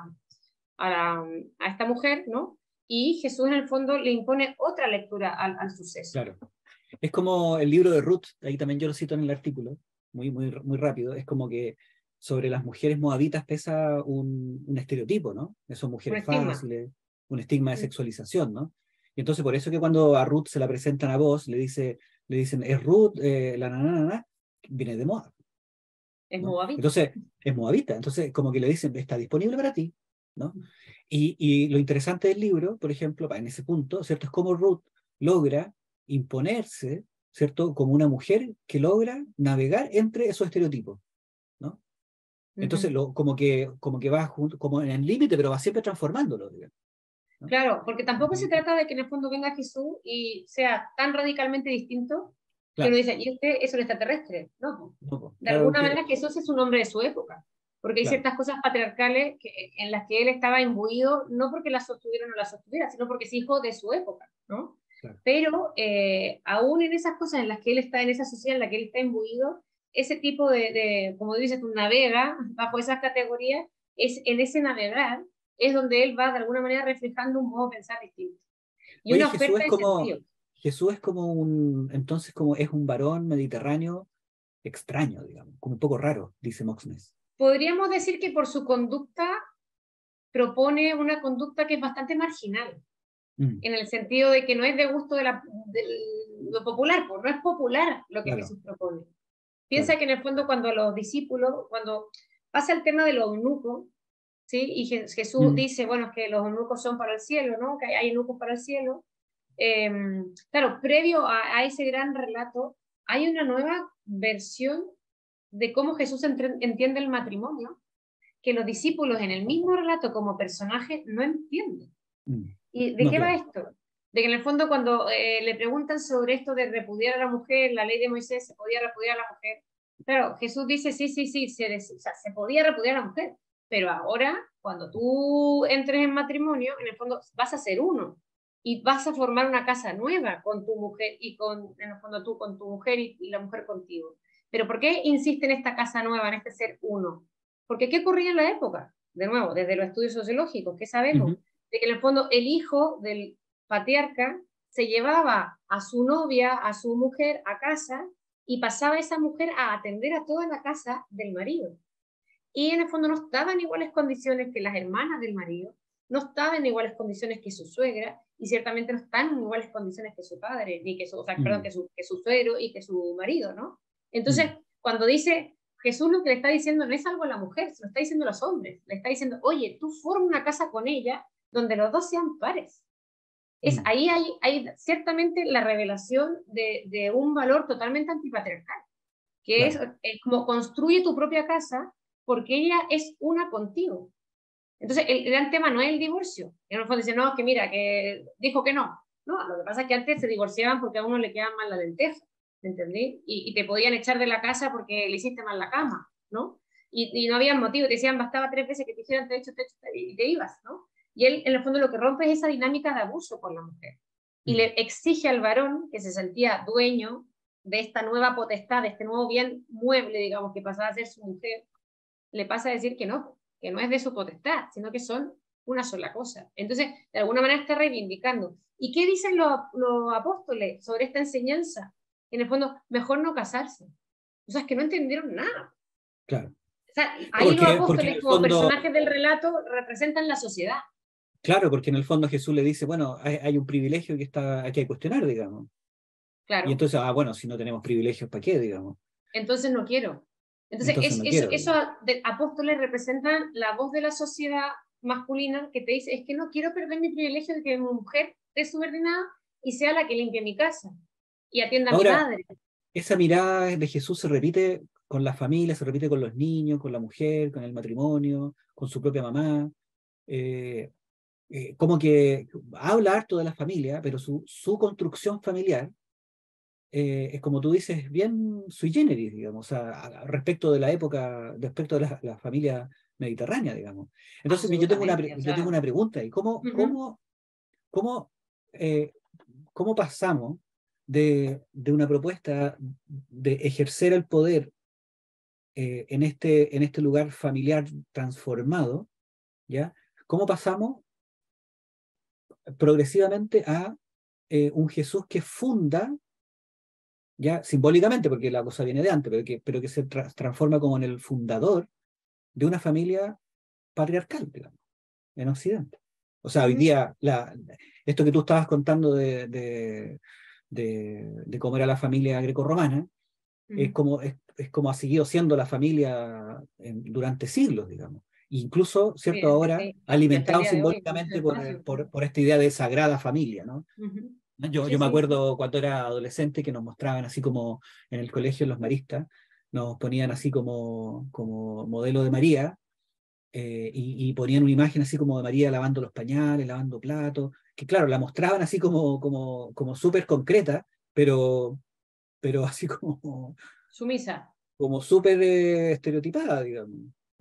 a esta mujer, ¿no? Y Jesús en el fondo le impone otra lectura al suceso. Claro. Es como el libro de Ruth, ahí también yo lo cito en el artículo, muy rápido, es como que sobre las mujeres moabitas pesa un estereotipo, ¿no? Son Un mujeres estigma. fáciles, un estigma de sexualización, ¿no? Y entonces por eso que cuando a Ruth se la presentan a vos, le dicen, es Ruth, viene de Moab, Es ¿no? moabita. Entonces, es moabita, entonces como que le dicen, está disponible para ti, ¿no? Y lo interesante del libro, por ejemplo, en ese punto, ¿cierto? Es cómo Ruth logra imponerse, ¿cierto? Como una mujer que logra navegar entre esos estereotipos, ¿no? Entonces, como que va junto, como en el límite, pero va siempre transformándolo, digamos, ¿no? Claro, porque tampoco se Y, trata de que en el fondo venga Jesús y sea tan radicalmente distinto que uno claro, dice, y usted es un extraterrestre. No, no, po, de claro alguna que, manera Jesús es un hombre de su época, porque hay claro, ciertas cosas patriarcales en las que él estaba imbuido, no porque las sostuviera o no las sostuviera, sino porque es hijo de su época, ¿no? claro. Pero aún en esas cosas en las que él está, en esa sociedad en la que él está imbuido, ese tipo como dices, tú navega bajo esas categorías, es en ese navegar es donde él va de alguna manera reflejando un modo de pensar distinto y Oye, una oferta de sentido. Jesús es como entonces como es un varón mediterráneo extraño, digamos, como un poco raro, dice Moxnes. Podríamos decir que por su conducta propone una conducta que es bastante marginal, Mm, en el sentido de que no es de gusto de lo popular, pues no es popular lo que claro, Jesús propone. Piensa claro. que en el fondo cuando los discípulos, cuando pasa el tema de los eunucos, ¿sí? Y Jesús Mm, dice, bueno, es que los eunucos son para el cielo, ¿no? Que hay eunucos para el cielo. Eh, claro, previo a ese gran relato, hay una nueva versión de cómo Jesús entiende el matrimonio, que los discípulos en el mismo relato como personaje no entienden. mm. ¿Y de No, qué va claro, esto? De que en el fondo cuando le preguntan sobre esto de repudiar a la mujer, la ley de Moisés, se podía repudiar a la mujer. Claro, Jesús dice, sí, sí, sí, o sea, se podía repudiar a la mujer, pero ahora, cuando tú entres en matrimonio, en el fondo vas a ser uno y vas a formar una casa nueva con tu mujer y en el fondo tú con tu mujer y la mujer contigo. Pero ¿por qué insiste en esta casa nueva, en este ser uno? Porque ¿qué ocurría en la época? De nuevo, desde los estudios sociológicos, ¿qué sabemos? ujú, De que en el fondo el hijo del patriarca se llevaba a su novia, a su mujer a casa y pasaba esa mujer a atender a toda la casa del marido. Y en el fondo no estaba en iguales condiciones que las hermanas del marido, no estaba en iguales condiciones que su suegra y ciertamente no están en iguales condiciones que su padre, ni que su, o sea, perdón, mm, que su suegro y que su marido, ¿no? Entonces, mm, cuando dice Jesús, lo que le está diciendo no es algo a la mujer, se lo está diciendo a los hombres, le está diciendo, oye, tú forma una casa con ella donde los dos sean pares. mm, Ahí hay ciertamente la revelación de un valor totalmente antipatriarcal, que claro. es como construye tu propia casa porque ella es una contigo. Entonces, el gran tema no es el divorcio. En el fondo dice, no, que mira, que dijo que no. No, lo que pasa es que antes se divorciaban porque a uno le quedaban mal la lenteja, ¿me entendí? Y te podían echar de la casa porque le hiciste mal la cama, ¿no? Y no había motivo, te decían, bastaba 3 veces que te dijeran, te hecho, y te ibas, ¿no? Y él, en el fondo, lo que rompe es esa dinámica de abuso con la mujer. Y Mm. le exige al varón, que se sentía dueño de esta nueva potestad, de este nuevo bien mueble, digamos, que pasaba a ser su mujer, le pasa a decir que no es de su potestad, sino que son una sola cosa. Entonces, de alguna manera está reivindicando. ¿Y qué dicen los apóstoles sobre esta enseñanza? En el fondo, mejor no casarse. O sea, es que no entendieron nada. Claro. O sea, ahí los Porque en apóstoles el como fondo, personajes del relato representan la sociedad. claro, porque en el fondo Jesús le dice, bueno, hay un privilegio que está, hay que cuestionar, digamos. Y Claro, entonces, bueno, si no tenemos privilegios, ¿para qué, digamos? entonces no quiero. Entonces, Entonces no quiero, eso digamos. de apóstoles representan la voz de la sociedad masculina que te dice, es que no quiero perder mi privilegio de que mi mujer esté subordinada y sea la que limpie mi casa y atienda a mi Ahora, madre. esa mirada de Jesús se repite con la familia, se repite con los niños, con la mujer, con el matrimonio, con su propia mamá. Eh, Como que habla harto de la familia, pero su construcción familiar es como tú dices, bien sui generis, digamos, o sea, respecto de la época, respecto de la familia mediterránea, digamos. Entonces, Absolutamente. O yo tengo sea, una pregunta, ¿y cómo, uh -huh. cómo, ¿cómo, eh, cómo pasamos de una propuesta de ejercer el poder en este lugar familiar transformado, ¿ya? ¿Cómo pasamos progresivamente a un Jesús que funda, ya simbólicamente, porque la cosa viene de antes, pero que se transforma como en el fundador de una familia patriarcal, digamos, en Occidente? O sea, hoy día, esto que tú estabas contando de cómo era la familia grecorromana, es como ha seguido siendo la familia durante siglos, digamos. Incluso, ¿cierto? Sí, Ahora sí, y hasta el alimentado día de hoy, mucho simbólicamente espacio. por esta idea de sagrada familia, ¿no? Sí, Yo me sí. acuerdo cuando era adolescente que nos mostraban así como en el colegio los maristas, nos ponían así como modelo de María, y ponían una imagen así como de María lavando los pañales, lavando platos, que claro, la mostraban así como súper concreta, pero así Sumisa. como súper estereotipada, digamos.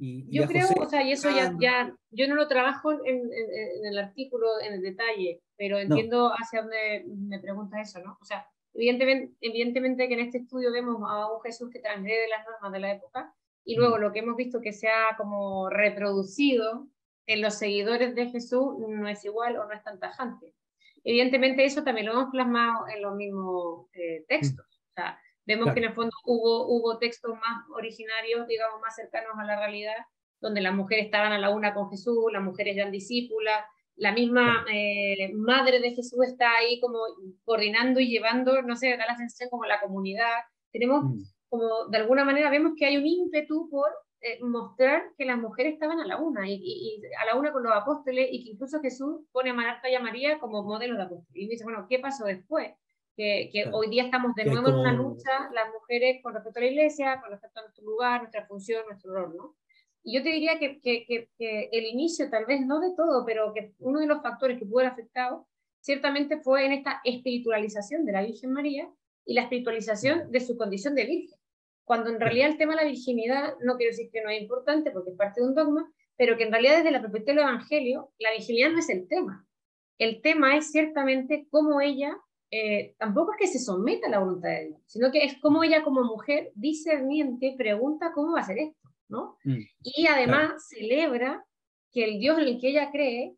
Y Yo a creo, José o sea, y eso ya, Cano, ya, yo no lo trabajo en el artículo en el detalle, pero no. entiendo hacia dónde me preguntas eso, ¿no? O sea, evidentemente que en este estudio vemos a un Jesús que transgrede las normas de la época, y luego Mm, lo que hemos visto que se ha como reproducido en los seguidores de Jesús no es igual o no es tan tajante. Evidentemente eso también lo hemos plasmado en los mismos mm, textos. O sea, vemos que en claro. el fondo hubo textos más originarios, digamos, más cercanos a la realidad, donde las mujeres estaban a la una con Jesús, las mujeres eran discípulas, la misma Claro. madre de Jesús está ahí como coordinando y llevando, no sé, da la sensación como la comunidad. Tenemos Mm, como, de alguna manera, vemos que hay un ímpetu por mostrar que las mujeres estaban a la una, y a la una con los apóstoles, y que incluso Jesús pone a Marta y a María como modelo de apóstoles. Y dice, bueno, ¿qué pasó después? Que claro. hoy día estamos de Que hay nuevo en una como. lucha, las mujeres, con respecto a la iglesia, con respecto a nuestro lugar, nuestra función, nuestro rol, ¿no? Y yo te diría que el inicio, tal vez no de todo, pero que uno de los factores que pudo haber afectado, ciertamente fue en esta espiritualización de la Virgen María y la espiritualización Mm, de su condición de virgen. Cuando en claro. realidad el tema de la virginidad, no quiero decir que no es importante porque es parte de un dogma, pero que en realidad desde la perspectiva del Evangelio, la virginidad no es el tema. El tema es ciertamente cómo ella, tampoco es que se someta a la voluntad de Dios, sino que es cómo ella como mujer discerniente pregunta cómo va a ser esto, ¿no? Mm, Y claro. además celebra que el Dios en el que ella cree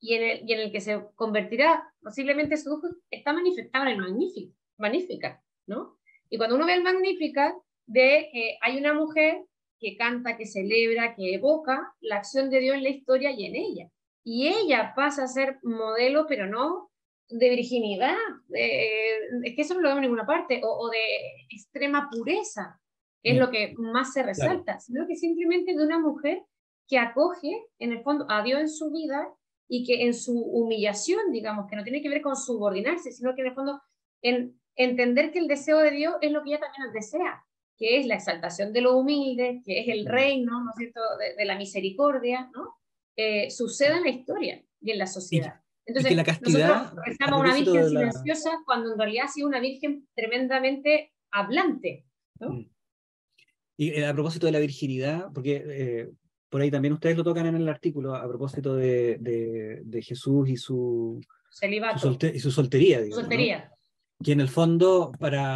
y en el que se convertirá posiblemente su hijo está manifestado en el Magnífica, ¿no? Y cuando uno ve el Magnífica, ve que hay una mujer que canta, que celebra, que evoca la acción de Dios en la historia y en ella. Y ella pasa a ser modelo, pero no de virginidad, es que eso no lo vemos en ninguna parte, o de extrema pureza, que es Mm, lo que más se claro. resalta, sino que simplemente de una mujer que acoge en el fondo a Dios en su vida y que en su humillación, digamos, que no tiene que ver con subordinarse, sino que en el fondo en entender que el deseo de Dios es lo que ella también desea, que es la exaltación de lo humilde, que es el Mm. reino, ¿no es cierto?, de la misericordia, ¿no? Sucede en la historia y en la Y, sociedad. y que Entonces, la nosotros castidad, a rezamos a una propósito virgen de la. silenciosa cuando en realidad ha sido una virgen tremendamente hablante, ¿no? Mm. Y a propósito de la virginidad, porque por ahí también ustedes lo tocan en el artículo, a propósito de Jesús y Celibato, y su soltería, digamos, ¿no? soltería. Que en el fondo,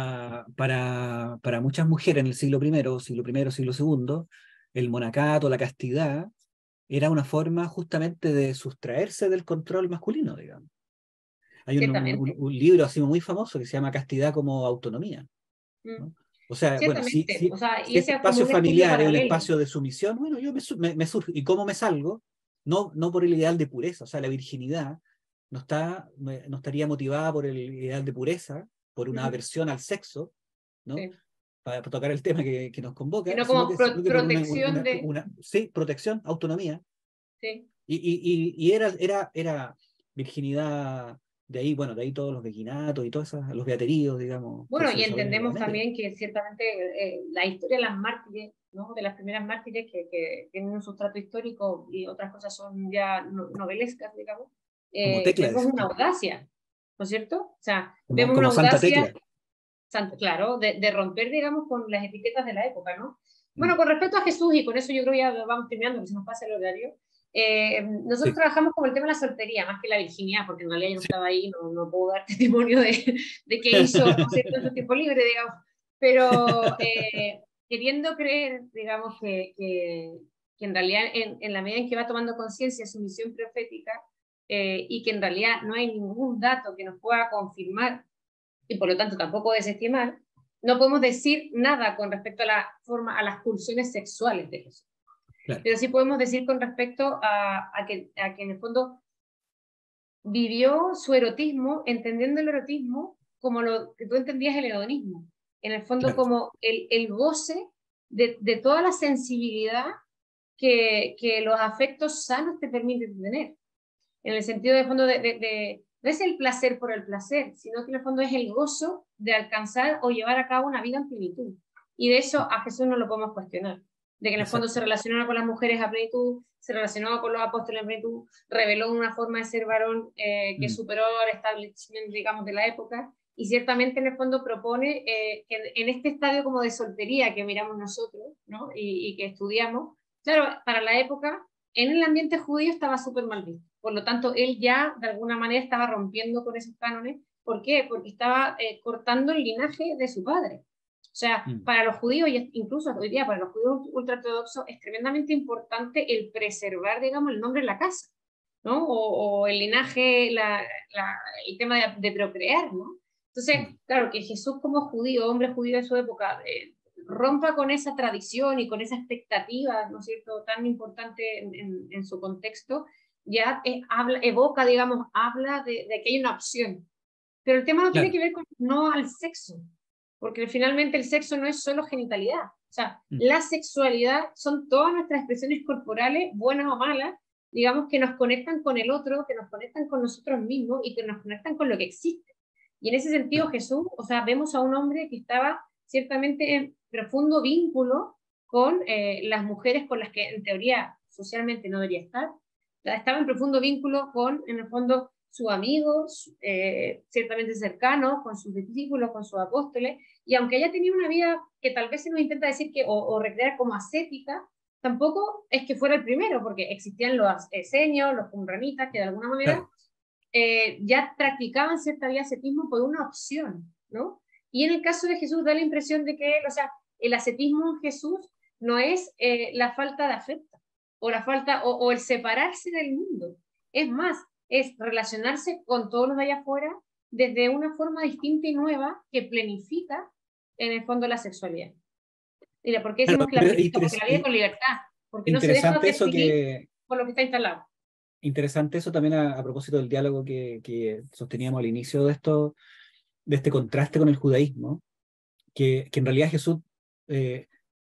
para muchas mujeres en el siglo segundo, el monacato, la castidad, era una forma justamente de sustraerse del control masculino, digamos. Hay Ciertamente. un libro así muy famoso que se llama Castidad como autonomía, Mm. ¿no? O sea, bueno, Ciertamente. O sea, y si ese este es como espacio un estudio familiar es un paralelo. espacio de sumisión, bueno, yo me surjo. ¿Y cómo me salgo? No por el ideal de pureza, o sea, la virginidad no estaría motivada por el ideal de pureza, por una Ujú. aversión al sexo, ¿no? Sí. Para tocar el tema que nos convoca, Sino como sino que por protección de... sí, protección, autonomía. Sí. Y era virginidad, de ahí, bueno, de ahí todos los bequinatos y todos los beateríos, digamos, que Bueno, se y desarrollan en la Edad entendemos Media. también que ciertamente la historia de las mártires, ¿no? De las primeras mártires que tienen un sustrato histórico y otras cosas son ya novelescas, digamos, Como Tecla, vemos dices una tú, audacia, ¿no es cierto? O sea, como, vemos una como Santa audacia, Tecla. claro, de romper, digamos, con las etiquetas de la época, ¿no? Mm, Bueno, con respecto a Jesús, y con eso yo creo ya vamos terminando, que se nos pasa el horario, Nosotros Sí. trabajamos como el tema de la soltería, más que la virginidad, porque en realidad yo no estaba ahí, no puedo dar testimonio de qué hizo, ¿no es cierto?, en su tiempo libre, digamos, pero queriendo creer, digamos, que en realidad en la medida en que va tomando conciencia su misión profética, y que en realidad no hay ningún dato que nos pueda confirmar y por lo tanto tampoco desestimar, no podemos decir nada con respecto a a las pulsiones sexuales de Jesús. Claro, Pero sí podemos decir con respecto a que en el fondo vivió su erotismo, entendiendo el erotismo como lo que tú entendías el hedonismo, en el fondo claro, como el goce de toda la sensibilidad que los afectos sanos te permiten tener, en el sentido de fondo no es el placer por el placer, sino que en el fondo es el gozo de alcanzar o llevar a cabo una vida en plenitud. Y de eso a Jesús no lo podemos cuestionar, de que en el fondo se exacto. relacionaba con las mujeres a plenitud, se relacionaba con los apóstoles a plenitud, reveló una forma de ser varón que Mm, superó el establecimiento, digamos, de la época, y ciertamente en el fondo propone que en este estadio como de soltería que miramos nosotros, ¿no? y que estudiamos, claro, para la época en el ambiente judío estaba súper mal visto. Por lo tanto, él ya de alguna manera estaba rompiendo con esos cánones. ¿Por qué? Porque estaba cortando el linaje de su padre. O sea, mm, para los judíos, y incluso hoy día para los judíos ultraortodoxos, es tremendamente importante el preservar, digamos, el nombre de la casa, ¿no? O el linaje, el tema de procrear, ¿no? Entonces, mm. claro, que Jesús como judío, hombre judío de su época, rompa con esa tradición y con esa expectativa, ¿no es cierto?, tan importante en su contexto, ya evoca, digamos, habla de que hay una opción. Pero el tema no tiene Claro. que ver con no al sexo, porque finalmente el sexo no es solo genitalidad. O sea, Mm, la sexualidad son todas nuestras expresiones corporales, buenas o malas, digamos, que nos conectan con el otro, que nos conectan con nosotros mismos y que nos conectan con lo que existe. Y en ese sentido claro. Jesús, o sea, vemos a un hombre que estaba ciertamente en profundo vínculo con las mujeres con las que en teoría socialmente no debería estar. Estaba en profundo vínculo con, en el fondo, sus amigos, ciertamente cercanos, con sus discípulos, con sus apóstoles, y aunque ella tenía una vida que tal vez se nos intenta decir que, o recrear como ascética, tampoco es que fuera el primero, porque existían los esenios, los qumranitas, que de alguna manera Claro. ya practicaban cierta vía ascetismo por una opción, ¿no? Y en el caso de Jesús da la impresión de que, o sea, el ascetismo en Jesús no es la falta de afecto, o la falta, o el separarse del mundo. Es más, es relacionarse con todos los de allá afuera desde una forma distinta y nueva que planifica, en el fondo, la sexualidad. Mira, ¿por qué Claro, decimos que la planifica? Porque la vida es con libertad, porque no se deja interesante eso definir que, por lo que está instalado. interesante eso también a propósito del diálogo que sosteníamos al inicio de esto, de este contraste con el judaísmo, que en realidad Jesús, eh,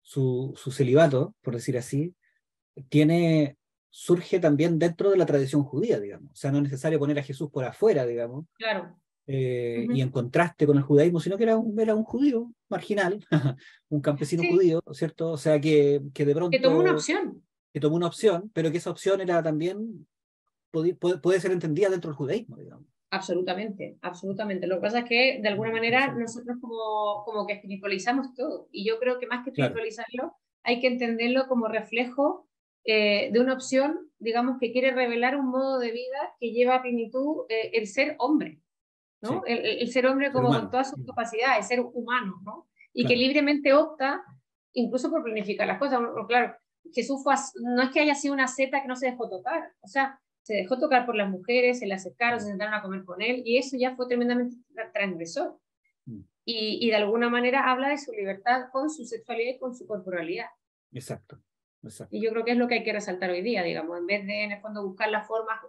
su celibato, por decir así, tiene, surge también dentro de la tradición judía, digamos. O sea, no es necesario poner a Jesús por afuera, digamos, Claro. y en Ujú. contraste con el judaísmo, sino que era un judío marginal, un campesino Sí, judío, ¿cierto? O sea, que de que tomó una pronto opción. que tomó una opción, pero que esa opción era también, puede ser entendida dentro del judaísmo, digamos. Absolutamente, absolutamente. Lo que pasa es que de alguna manera Interesante. nosotros como que espiritualizamos todo. Y yo creo que más que Claro, espiritualizarlo, hay que entenderlo como reflejo de una opción, digamos, que quiere revelar un modo de vida que lleva a plenitud el ser hombre, ¿no? sí, El ser hombre ser como con humano. todas sus capacidades, el ser humano, ¿no? Y que Claro, libremente opta incluso por planificar las cosas. Claro, Jesús no es que haya sido una seta que no se dejó tocar, o sea, se dejó tocar por las mujeres, se le acercaron, se claro. sentaron a comer con él, y eso ya fue tremendamente transgresor. Mm, Y de alguna manera habla de su libertad con su sexualidad y con su corporalidad. exacto, Y exacto. yo creo que es lo que hay que resaltar hoy día, digamos, en vez de, en el fondo, buscar las formas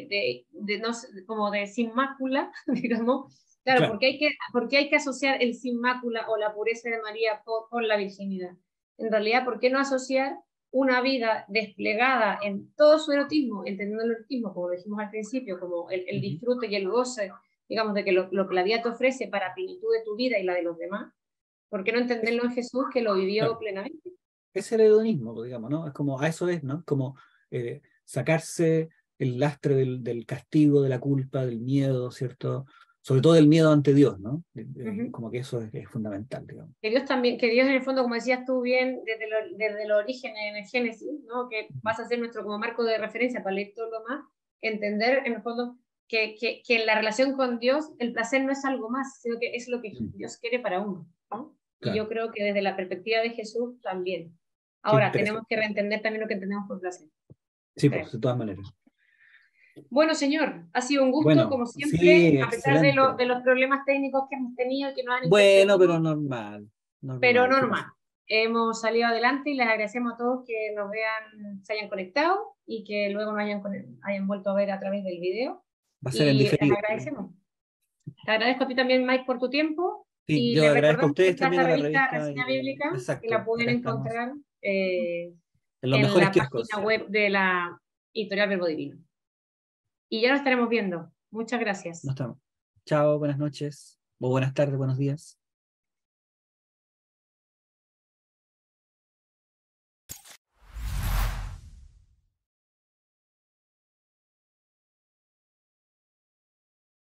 de no, como de sin mácula, digamos. Claro, Claro, ¿por qué hay que asociar el sin mácula o la pureza de María con la virginidad? En realidad, ¿por qué no asociar una vida desplegada en todo su erotismo, entendiendo el erotismo, como dijimos al principio, como el ujú. disfrute y el goce, digamos, de que lo que la vida te ofrece para plenitud de tu vida y la de los demás? ¿Por qué no Es, entenderlo en Jesús que lo vivió claro, plenamente? es el hedonismo, pues, digamos, ¿no? Es como, a eso es, ¿no? Como sacarse el lastre del castigo, de la culpa, del miedo, ¿cierto? sobre todo el miedo ante Dios, ¿no? Ujú. Como que eso es fundamental, digamos. Que Dios también, que Dios en el fondo, como decías tú bien, desde los orígenes en el Génesis, ¿no? Que pasa a ser nuestro como marco de referencia para leer todo lo más, entender en el fondo que en la relación con Dios el placer no es algo más, sino que es lo que Mm, Dios quiere para uno, ¿no? Y claro, yo creo que desde la perspectiva de Jesús también. qué Ahora, tenemos que interesante. reentender también lo que entendemos por placer, Sí, pues, creo. de todas maneras. Bueno, señor, ha sido un gusto, Bueno, como siempre, sí, a pesar excelente. de los problemas técnicos que hemos tenido y que nos han Bueno, pero intervenido, normal, pero normal, ¿qué normal. pasa? Hemos salido adelante y les agradecemos a todos que nos vean, se hayan conectado y que luego nos hayan vuelto a ver a través del video. Va a ser en Y les diferido. agradecemos. Te agradezco a ti también, Mike, por tu tiempo Sí, y yo les agradezco a recordamos que ustedes está también esta a la revista revista Reseña y Bíblica, que la exacto, pueden acá estamos encontrar en los en mejores la página kioscos. web de la editorial Verbo Divino. Y ya nos estaremos viendo. Muchas No gracias. estamos. Chao, buenas noches, o buenas tardes, buenos días.